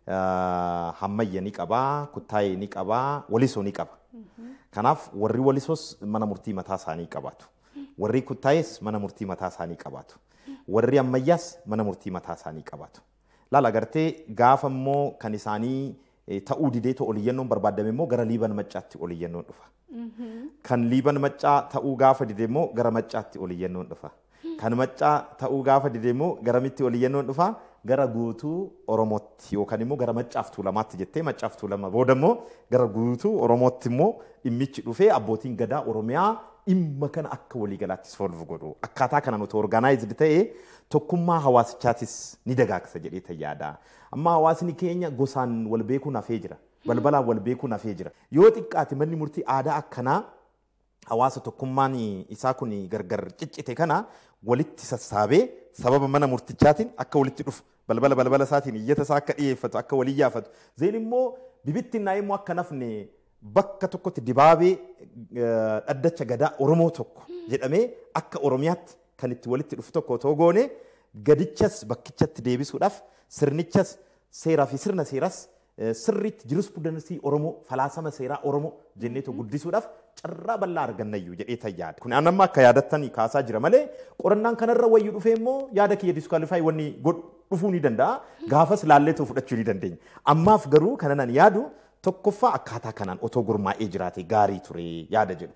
hammayya ni qabaa, kuttaayee ni qabaa, walisoo ni qaba. Kanaaf warri walisoos mana murtii mataa isaanii qabaatu. Warri kuttaayees mana murtii mataa isaanii qabaatu. Warri ammayyaas mana murtii mataa isaanii qabaatu. Laala agartee gaafa immoo kan isaanii ta'uu didee oliyyannoon barbaadame immoo gara liiban maccaatti oliyyannoon dhufa. Kan liiban maccaa ta'uu gaafa dide immoo gara maccaatti oliyyannoon dhufa. Kan maccaa ta'uu gaafa dide immoo garamitti oliyyannoon dhufa gara guutuu Oromootti yookaan immoo gara maccaaf tuulamaatti jettee maccaaf tuulama booda immoo gara guutuu Oromootti immoo dhimmichi dhufee abbootiin gadaa Oromiyaa dhimma kana akka waliigalaatti solve godhu akkaataa kanaan otoo organized ta'ee tokkummaa hawaasichaatis ni dagaagsa jedhee yaada. Amma hawaasni keenya gosaan wal beekuun hafee jira. Balbalaan wal beekuun hafee jira. Yoo xiqqaate manni murtii aadaa akkanaa hawaasa tokkummaan isaa kun gargar ciccite kana walitti sassaabee sababa mana murtichaatiin akka walitti dhufu balbala isaatiin iyyata isaa akka dhiyeeffatu akka walii yaafatu. Zeen immoo bibittinnaa immoo akka nafne bakka tokkotti dibaabee dhaddacha gadaa Oromoo tokko jedhamee akka Oromiyaatti kan itti walitti dhufu tokko otoo goone gadichas bakkichatti deebisuudhaaf sirnichas seeraa fi sirna seeras sirriitti jurisprudensi Oromoo falaasama seeraa Oromoo jenneetu guddisuudhaaf carraa bal'aa argannayyuu jedhee yaada. Kun amma akka yaadattanii kaasaa jira malee qorannaan kanarra wayyuu dhufee immoo yaada kiyya diskwaalifaay wanni dhufuu ni danda'a. Gaafas laalleetoo fudhachuu ni dandeenya. Ammaaf garuu kanan yaadu tokkoffaa akkaataa kanaan otoo gurmaa'ee jiraate gaarii ture yaada jedhu.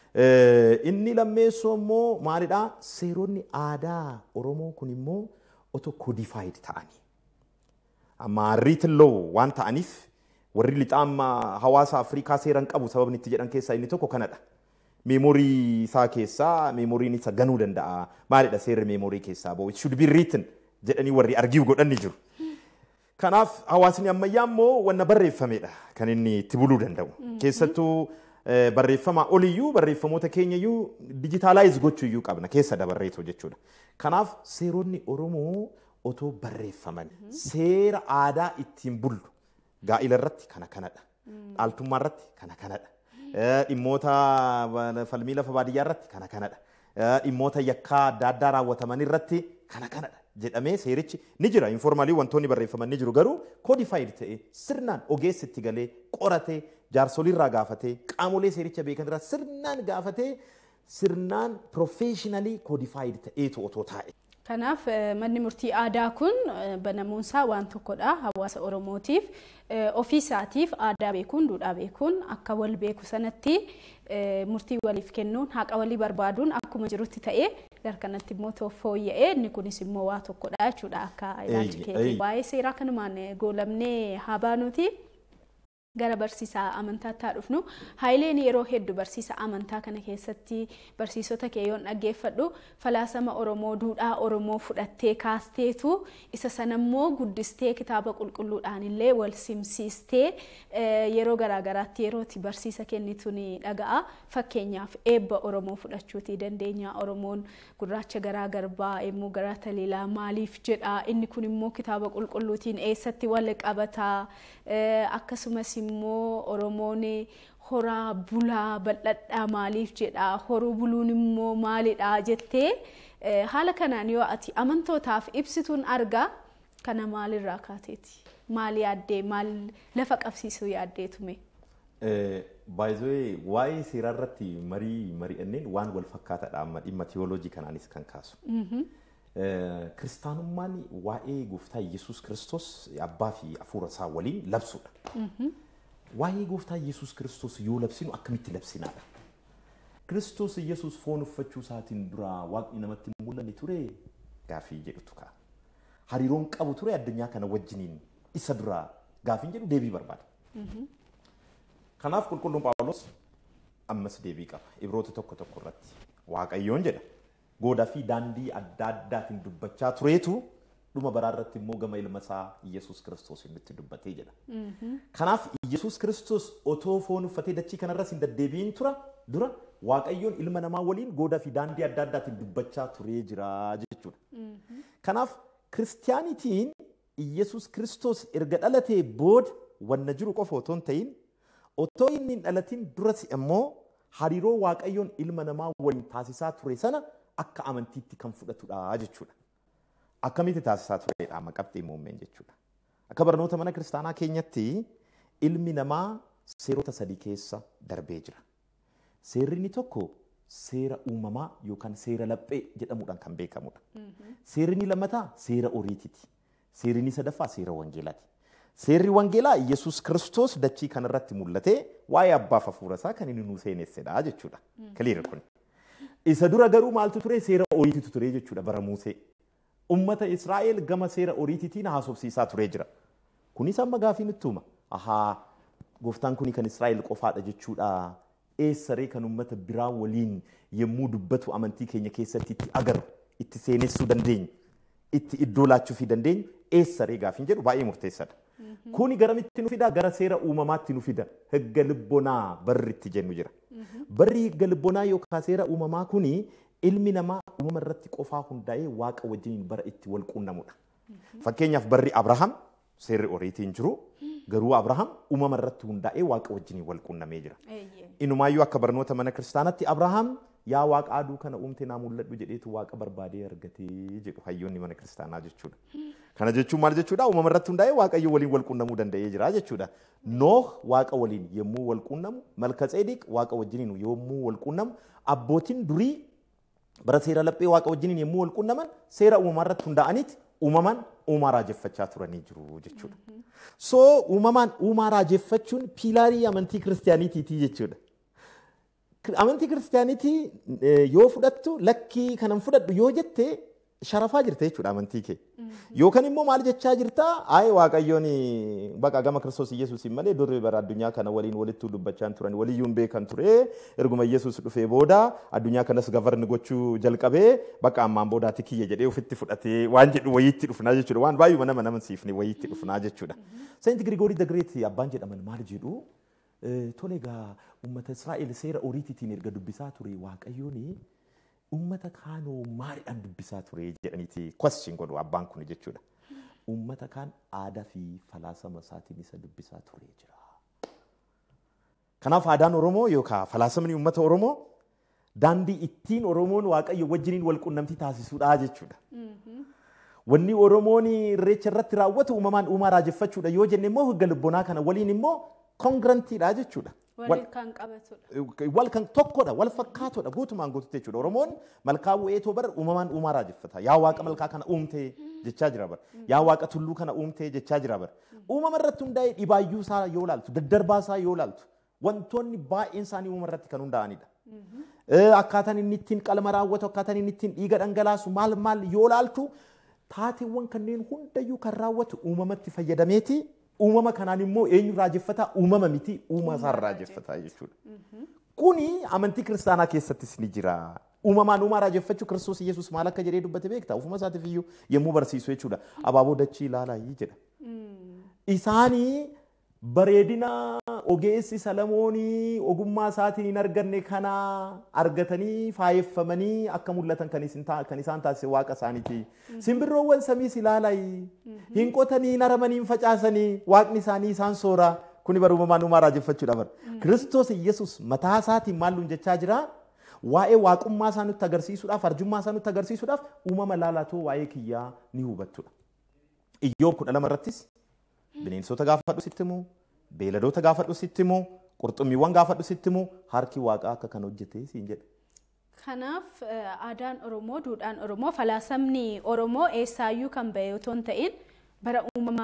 Inni lammeessoo immoo maalidhaa seeronni aadaa Oromoo kun immoo otoo codified ta'anii. Amma written law waan ta'aniif warri lixaama hawaasa Afrikaa seeran qabu sababni itti jedhan keessaa inni tokko kanadha. Meemorii isaa keessaa meemoriin isa ganuu danda'a. Maalidha seerri meemorii keessaa ba'u? It should be written jedhanii warri argiif godhanni jiru. Kanaaf hawaasni ammayyaa immoo wanna barreeffamedha kan inni itti buluu danda'u. Keessattuu barreeffama oliyyuu barreeffamoota keenyayyuu dijitaalaayiz gochuuyyuu qabna keessa dabarreetu jechuudha. Kanaaf seeronni Oromoo otoo barreeffaman seera aadaa ittiin bullu gaa'ila irratti kana kanadha. Dhaaltummaa irratti kana kanadha. Dhimmoota falmii lafa baadiyyaa irratti kana kanadha. Dhimmoota yakkaa adda addaa raawwataman irratti kana kanadha. Jedhamee seerichi ni jira informaalii wantoonni barreeffaman ni jiru garuu codified ta'e sirnaan ogeessi itti galee qoratee jaarsoliirraa gaafatee qaamolee seericha beekan irraa sirnaan gaafatee sirnaan professionally codified ta'eetu otoo taa'e. Kanaaf manni murtii aadaa kun banamuunsaa waan tokkodha hawaasa Oromootiif ofiisaatiif aadaa beekuun duudhaa beekuun akka wal beeku sanatti murtii waliif kennuun haqa walii barbaaduun akkuma jirutti ta'ee garkanatti immoo fooyya'ee inni kunis immoo waa tokkodha jechuudha akka ilaalchi keetii baay'ee seeraa kanumaan goolamnee haa baanuti. Gara barsiisaa amantaatti dhufnu Haayileen yeroo hedduu barsiisa amantaa kana keessatti barsiisota kee yoon dhaggeeffadhu falaasama Oromoo duudhaa Oromoo fudhattee kaasteetu isa sanammoo guddistee kitaaba qulqulluudhaan illee wal simsiistee yeroo garaagaraatti yerootti barsiisa kennitu ni dhaga'a. Fakkeenyaaf eebba Oromoo fudhachuutii dandeenya Oromoon gurraacha garaa garbaa immoo garaa taliilaa maaliif jedha inni kun immoo kitaaba qulqulluutiin eessatti wal qabataa akkasumas immoo Oromoon horaa bulaa bal'adhaa maaliif jedha horuu buluun immoo maalidha jettee haala kanaan yoo ati amantootaaf ibsituun argaa Kana maalirraa kaateeti? Maal yaaddee maal lafa qabsiisuu yaaddeetume? By the way, waa'ee seeraa irratti mari'anneen waan wal fakkaataadha amma dhimma teoloojii kanaanis kan kaasu. Kiristaanummaan waa'ee gooftaa Yesuus Kiristoos abbaa fi hafuura isaa waliin labsuudha. Waa'ee gooftaa Yesuus Kiristoos yoo labsinu akkamitti labsinaadha? Kiristoos Yesuus foon uffachuu isaatiin dura waaqni namatti mul'anne ture gaafii jedhutu ka'a. Hariiroon qabu ture addunyaa kana wajjiniin isa dura gaafiin jedhu deebii barbaada. Kanaaf qulqulluun Phaawulos ammas deebii qaba. Ibroota tokko irratti Waaqayyoon jedha. Goodaa fi daandii adda addaatiin dubbachaa tureetu dhuma baraa irratti immoo gama ilma isaa Yesuus Kiristoos nutti dubbatee jedha. Kanaaf Yesuus Kiristoos otoo foon uffatee dachii kanarras hin deddeebiin dura Waaqayyoon ilma namaa waliin goodaa fi daandii adda addaatiin dubbachaa turee jira jechuudha. Kanaaf Kiristiyaanitiin Yesuus Kiristoos erga dhalatee booda wanna jiru qofa otoo hin ta'in otoo inni hin dhalatin duras immoo hariiroo Waaqayyoon ilma namaa waliin taasisaa ture sana akka amantiitti kan fudhatudha jechuudha. Akkamitti taasisaa turedha amma qabxii muummeen jechuudha. Akka barnoota mana kiristaanaa keenyatti ilmi namaa seerota sadii keessa darbee jira. Seerri inni tokko seera uumamaa yookaan seera laphee jedhamuudhaan kan beekamudha. Seerri inni lammataa seera oriitiiti. Seerri inni sadaffaa seera wangeelaati. Seerri wangeelaa Yesuus Kiristoos dachii kanarratti mul'atee waa'ee abbaaf hafuura isaa kan inni nuu seenessedha jechuudha. Kaliira kun. Isa dura garuu maaltu ture? Seera oriitiitu ture jechuudha bara Musee. Ummata Israa'el gama seera oriitiitiin haasofsiisaa turee jira. Kunis amma gaafii nutti hima. Ahaa, gooftaan kuni kan Israa'el qofaadha jechuudha. Eessaree kan ummata biraa waliin yemmuu dubbatu amantii keenya keessatti itti agarru, itti seenessuu dandeenyu, itti iddoo laachuu fi dandeenyu eessaree gaafiin jedhu baay'ee murteessaadha. Kuni garamitti nu fida? Gara seera uumamaatti nu fida. Higga libbonaa barri itti jennu jira. Barri higga libbonaa yookaan seera uumamaa kuni ilmi namaa uumama irratti qofaa hundaa'ee waaqa wajjin bara itti wal quunnamudha. Fakkeenyaaf barri Abrahaam seerri oriitiin jiru garuu Abrahaam uumama irratti hundaa'ee waaqa wajjin wal quunnamee jira. Inumaayyuu akka barnoota mana kiristaanaatti Abrahaam yaa waaqa aduu kana uumte naa mul'adhu jedheetu waaqa barbaadee argatee jedhu hayyoonni mana kiristaanaa jechuudha. Kana jechuun maal jechuudha? Uumama irratti hundaa'ee waaqayyo waliin wal quunnamuu danda'ee jira jechuudha. Nooh waaqa waliin yemmuu wal quunnamu, Malkatseedeq waaqa wajjiniin yemmuu wal quunnamu, abbootiin durii bara seera laphee waaqa wajjiniin yemmuu wal quunnaman seera uumamaa irratti hundaa'aniiti uumamaan uumaa raajeffachaa turanii jiru jechuudha. So uumamaan uumaa raajeffachuun piilaarii amantii kiristiyaaniitiiti jechuudha. Amantii kiristiyaaniitii yoo fudhattu lakkii kanan fudhadhu yoo jette sharafaa jirta jechuudha amantii kee. Yookaan immoo maal jechaa jirta? Ayi waaqayyoon baqa gama Kiristoos Yesuusiin malee durri bara addunyaa kana waliin walitti dubbachaa turan waliyyuun beekan ture. Erguma Yesuus dhufee booda addunyaa kanas gavarni gochuu jalqabee baqa ammaan boodaati kiyya jedhee ofitti fudhatee waan jedhu wayiitti dhufnaa jechuudha. Waan baay'ee nama amansiifne wayiitti dhufnaa jechuudha. Saint Grigoorii the Great abbaan jedhaman maal jedhu? Tole egaa uummata Israa'el seera oriitiitiin erga dubbisaa ture waaqayyoon uummata kaanoo maaliidhaan dubbisaa ture jedhaniiti question godhu abbaan kun jechuudha. Uummata kaan aadaa fi falaasama isaatiin isa dubbisaa ture jira. Kanaaf aadaan Oromoo yookaan falaasamni uummata Oromoo daandii ittiin Oromoon waaqayyo wajjiniin wal quunnamtii taasisuudha jechuudha. Wanni Oromoon irreecha irratti raawwatu uumamaan uumaa raajeffachuudha yoo jenne immoo higga libbonaa kana waliin immoo kongrantiidha jechuudha. Wal kan tokkodha, wal fakkaatodha guutumaan guututti jechuudha. Oromoon malkaa bu'eetoo bara uumamaan uumaa raajeffata. Yaa waaqa malkaa kana uumtee jechaa jira bara. Yaa waaqa tulluu kana uumtee jechaa jira bara. Uumama irratti hundaa'ee dhibaayyuu isaa yoo laaltu, daddarbaa isaa yoo laaltu, wantoonni baay'een isaanii uumama irratti kan hundaa'anidha. Akkaataan inni ittiin qalma raawwatu, akkaataan inni ittiin dhiiga dhangalaasu maal yoo laaltu taateewwan kanneen hundayyuu kan raawwatu uumamatti fayyadameeti. Uumama kanaan immoo eenyu raajeffata? Uumama miti uumaa isaa raajeffata jechuudha. Kuni amantii kiristaanaa keessattis ni jira. Uumamaan uumaa raajeffachuu Kiristoos Yesuus maal akka jedhee dubbate beektaa? Ufuma isaatiif iyyuu yemmuu barsiisu jechuudha. Abaaboo dachii ilaalaa jedha. Isaanii bareedina ogeessi Salamoonii ogummaa isaatiin hin arganne kana argatanii faayeffamanii akka mul'atan kan isaan taasise waaqa isaaniiti. Simbirroowwan samiis ilaalaa hin qotanii hin haramanii hin facaasanii waaqni isaanii isaan soora. Kuni bara uumamaan uumaa raajeffachuudha bara. Kiristoos Yesuus mataa isaatiin maal nuun jechaa jira? Waa'ee waaqummaa isaa nutti agarsiisuudhaaf, arjummaa isaa nutti agarsiisuudhaaf uumama laalaatoo waa'ee kiyyaa ni hubattudha. Iyyoob 12 irrattis bineensota gaafadhu sitti himu, beeladoota gaafadhu sitti himu, qurxummiiwwan gaafadhu sitti himu, harki Waaqaa akka kan hojjete siin jedha. Kanaaf aadaan Oromoo, duudhaan Oromoo, falaasamni Oromoo eessaayyuu kan ba'e otoo hin ta'in bara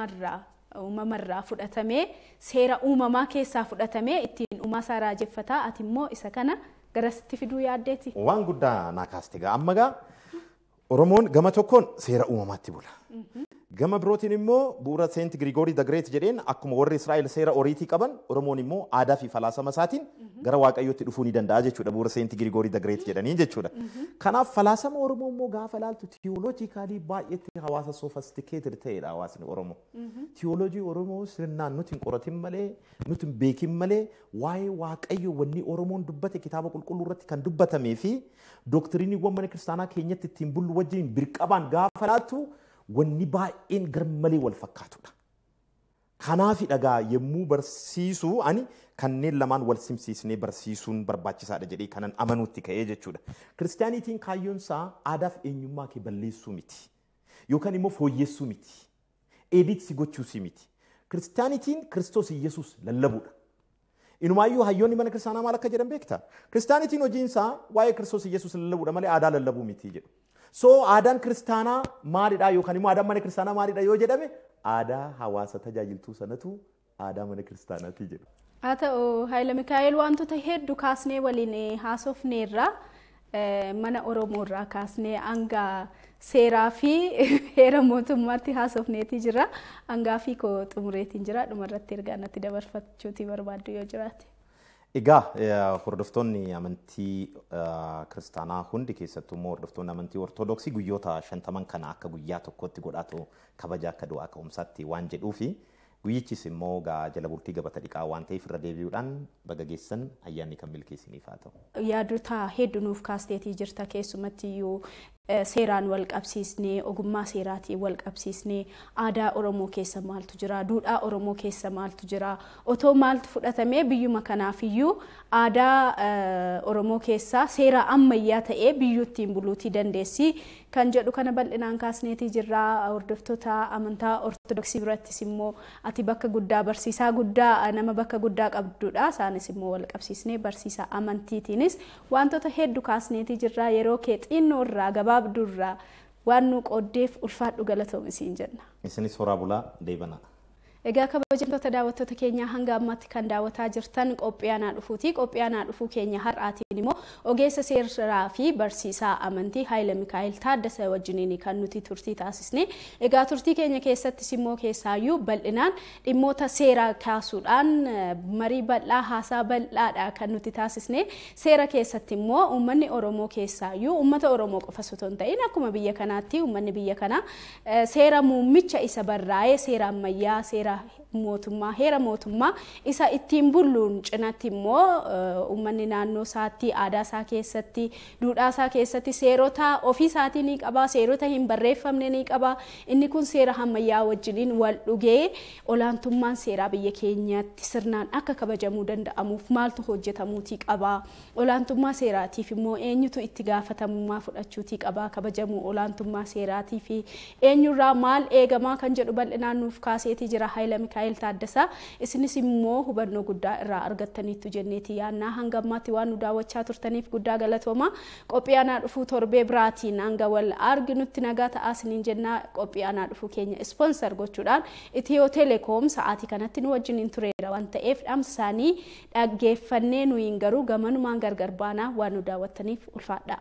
uumamarraa fudhatamee seera uumamaa keessaa fudhatamee ittiin uumaasaa raajeffataa. Ati immoo isa kana garasitti fiduu yaaddeeti. Waan guddaa naa kaaste gaa amma gaa Oromoon gama tokkoon seera uumamaatti bula. Gama birootiin immoo bu'uura Seent Girigoori the Great jedheen akkuma warri Israa'el seera oriitii qaban Oromoon immoo aadaa fi falaasama isaatiin gara Waaqayyootti dhufuu ni danda'a jechuudha bu'uura Seent Girigoori the Great jedhanii jechuudha. Kanaaf falaasama Oromoo immoo gaafa ilaaltu tiyooloojikaalii baay'eetti hawaasa sofistikeeted ta'edha hawaasni Oromoo. Tiyooloojii Oromoo sirnaan nuti hin qoratin malee nuti hin beekin malee waa'ee Waaqayyo wanni Oromoon dubbate kitaaba qulqulluu irratti kan dubbatamee fi doktiriiniiwwan mana kiristaanaa keenyatti ittiin bullu wajjin birqabaan gaafa ilaaltu wanni baay'een garmalee wal fakkaatudha. Kanaaf dhagaa yemmuu barsiisu ani kanneen lamaan wal simsiisnee barsiisuun barbaachisaadha jedhee kanan amanuutti ka'ee jechuudha. Kiristaaniitiin kaayyoon isaa aadaa fi eenyummaa kee balleessuu miti. Yookaan immoo fooyyessuu miti. Eediitsi gochuusii miti. Kiristaaniitiin Kiristoos Iyyasuus lallabuudha. Inumaayyuu hayyoonni mana kiristaanaa maal akka jedhan beektaa? Kiristaaniitiin hojiin isaa waa'ee Kiristoos Iyyasuus lallabuudha malee aadaa lallabuu miti jedhu. So aadaan kiristaanaa maalidha yookaan immoo aadaan mana kiristaanaa maalidha yoo jedhame aadaa hawaasa tajaajiltuu sanatu aadaa mana kiristaanaati jedhu. Haa ta'u Haayile Mikaa'el wantoota hedduu kaasnee waliin haasofneerra mana Oromoorraa kaasnee hanga seeraa fi heera mootummaatti haasofneetii jira. Hangaa fi koo xumureetiin jira. Dhumarratti ergaa natti dabarfachuutii barbaaddu yoo jiraate. Egaa hordoftoonni amantii kiristaanaa hundi keessattuu immoo hordoftoonni amantii ortodoksii guyyoota 50 kana akka guyyaa tokkotti godhatu kabaja akka du'aa ka'umsaatti waan jedhuufi guyyichis immoo gaa jala bultii gabata dhiqaa waan ta'eef irra deebi'uudhaan baga geessan ayyaanni kan milkeessiniif haa ta'u. Yaadota hedduu nuuf kaasteetii jirta keessumatti iyyuu seeraan wal qabsiisnee ogummaa seeraatiin wal qabsiisnee aadaa Oromoo keessa maaltu jira, duudhaa Oromoo keessa maaltu jira, otoo maaltu fudhatamee biyyuma kanaaf iyyuu aadaa Oromoo keessaa seera ammayyaa ta'ee biyyuuttiin buluutii dandeessi kan jedhu kana bal'inaan kaasneetii jirra. Hordoftoota amantaa ortodoksii birattis immoo ati bakka guddaa barsiisaa guddaa nama bakka guddaa qabdudha. Isaanis immoo wal qabsiisnee barsiisaa amantiitiinis wantoota hedduu kaasneetii jirra. Yeroo kee xinnoo irraa gabaabdurraa waan nu qooddeef ulfaadhu galatoomisiin jenna. Isinis horaa bulaa deebana. Egaa kabajamtoota daawwattoota keenya hanga ammaatti kan daawwataa jirtan qophiyaanaa dhufuuti. Qophiyaanaa dhufuu keenya har'aatiin immoo ogeessa seeraa fi barsiisaa amantii Haayile Mikaa'el Taaddasee wajjiniin kan nuti turtii taasisne. Egaa turtii keenya keessattis immoo keessaayyuu bal'inaan dhimmoota seeraa kaasuudhaan marii bal'aa haasaa bal'aadha kan nuti taasisne. Seera keessatti immoo uummanni Oromoo keessaayyuu uummata Oromoo qofa osoo hin ta'in akkuma biyya kanaatti uummanni biyya kanaa seera muummicha isa barraa'ee seera ammayyaa seera mootummaa heera mootummaa isa ittiin bulluun cinatti immoo uummanni naannoo isaatti aadaa isaa keessatti duudhaa isaa keessatti seerota ofii isaatii ni qaba, seerota hin barreeffamne ni qaba. Inni kun seera ammayyaa wajjiniin wal dhugee olaantummaan seeraa biyya keenyaatti sirnaan akka kabajamuu danda'amuuf maaltu hojjetamuutii qaba. Olaantummaa seeraatiif immoo eenyutu itti gaafatamummaa fudhachuutii qaba. Kabajamuu olaantummaa seeraatii fi eenyurraa maal eegamaa kan jedhu bal'inaan nuuf kaaseetii jira Haayile Mikaa'el Taaddasaa. Isinis immoo hubannoo guddaa irraa argattaniitu jenneetii yaannaa. Hanga ammaatti waan nu daawwachaa turtaniif guddaa galatooma. Qophiyaanaa dhufuu torbee biraatiin hanga wal arginutti nagaa ta'aa isiniin jennaa. Qophiyaanaa dhufuu keenya ispoonsar gochuudhaan Itiyoo Telekoom sa'aatii kanatti nu wajjiniin tureera waan ta'eef dhaamsa isaanii dhaggeeffannee nuyin garuu gamanumaan gargar baanaa waan nu daawwattaniif ulfaadha.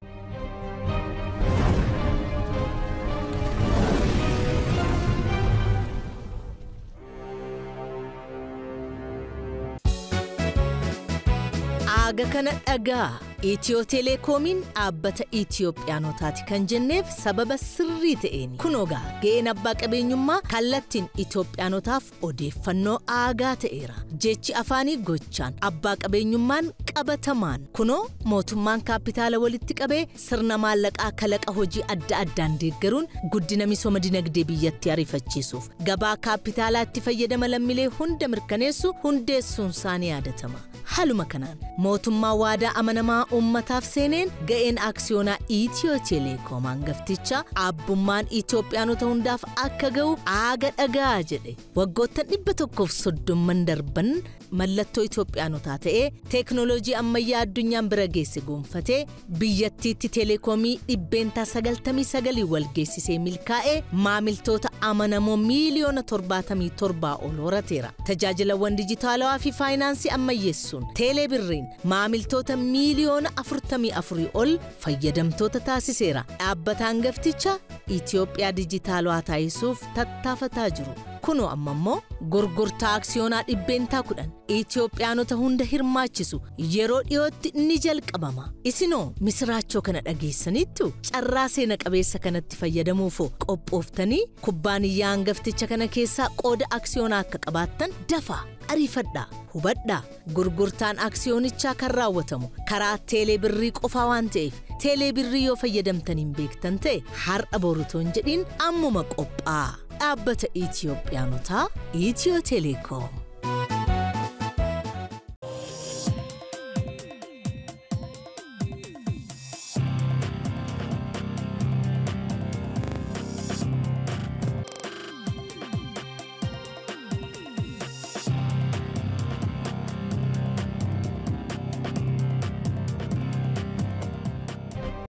Aga kana dhagaa Itiyoo Telekoomiin dhaabbata Itiyoophiyaanotaati kan jenneef sababa sirrii ta'een kunoogaa ga'een abbaa qabeenyummaa kallattiin Itiyoophiyaanotaaf odeeffannoo aagaa ta'eera. Jechi afaanii gochaan abbaa qabeenyummaan qabatamaan kunoo mootummaan kaapitaala walitti qabee sirna maallaqaa kalaqa hojii adda addaan deeggaruun guddina misooma dinagdee biyyatti ariifachiisuuf gabaa kaapitaalaatti fayyadama lammiilee hunda mirkaneessu hundeessuun isaanii yaadatama. haluma kanaan mootummaa waadaa amanamaa uummataaf seeneen ga'een aksiyoonaa Itiyoo Teleekoom hangafticha abbummaan Itoophiyaanota hundaaf akka ga'u aaga dhagaa jedhe waggoottan 130 darban mallattoo Itoophiyaanotaa ta'ee teeknooloojii ammayyaa addunyaan bira geesse gonfatee biyyattiitti Teleekoomii 99 wal geessisee milkaa'ee maamiltoota amanamoo miiliyoona 77 ol horateera. Tajaajilawwan dijitaalawaa fi faayinaansii ammayyeessuun Teeleebirriin maamiltoota miiliyoona 44 ol fayyadamtoota taasiseera. Dhaabbata hangafticha Itoophiyaa dijitaalawaa taasisuuf tattaafataa jiru. Kuno ammammoo gurgurtaa aksiyoonaa 10 Itoophiyaanota hunda hirmaachisu yeroo dhiyootti ni jalqabama. Isinoo misraachoo kana dhageessanittu carraa seena qabeessa kanatti fayyadamuuf qophooftanii kubbaaniyyaa hangafticha kana keessaa qooda aksiyoonaa akka qabaattan dafaa ariifadhaa hubadhaa. Gurgurtaan aksiyoonichaa kan raawwatamu karaa Teeleebirrii qofaa waan ta'eef Teeleebirrii yoo fayyadamtaniin beektan ta'e har'a borutoon jedhin ammuma qophaa. dhaabbata Itoophiyaanotaa Itiyoo Teleekoom.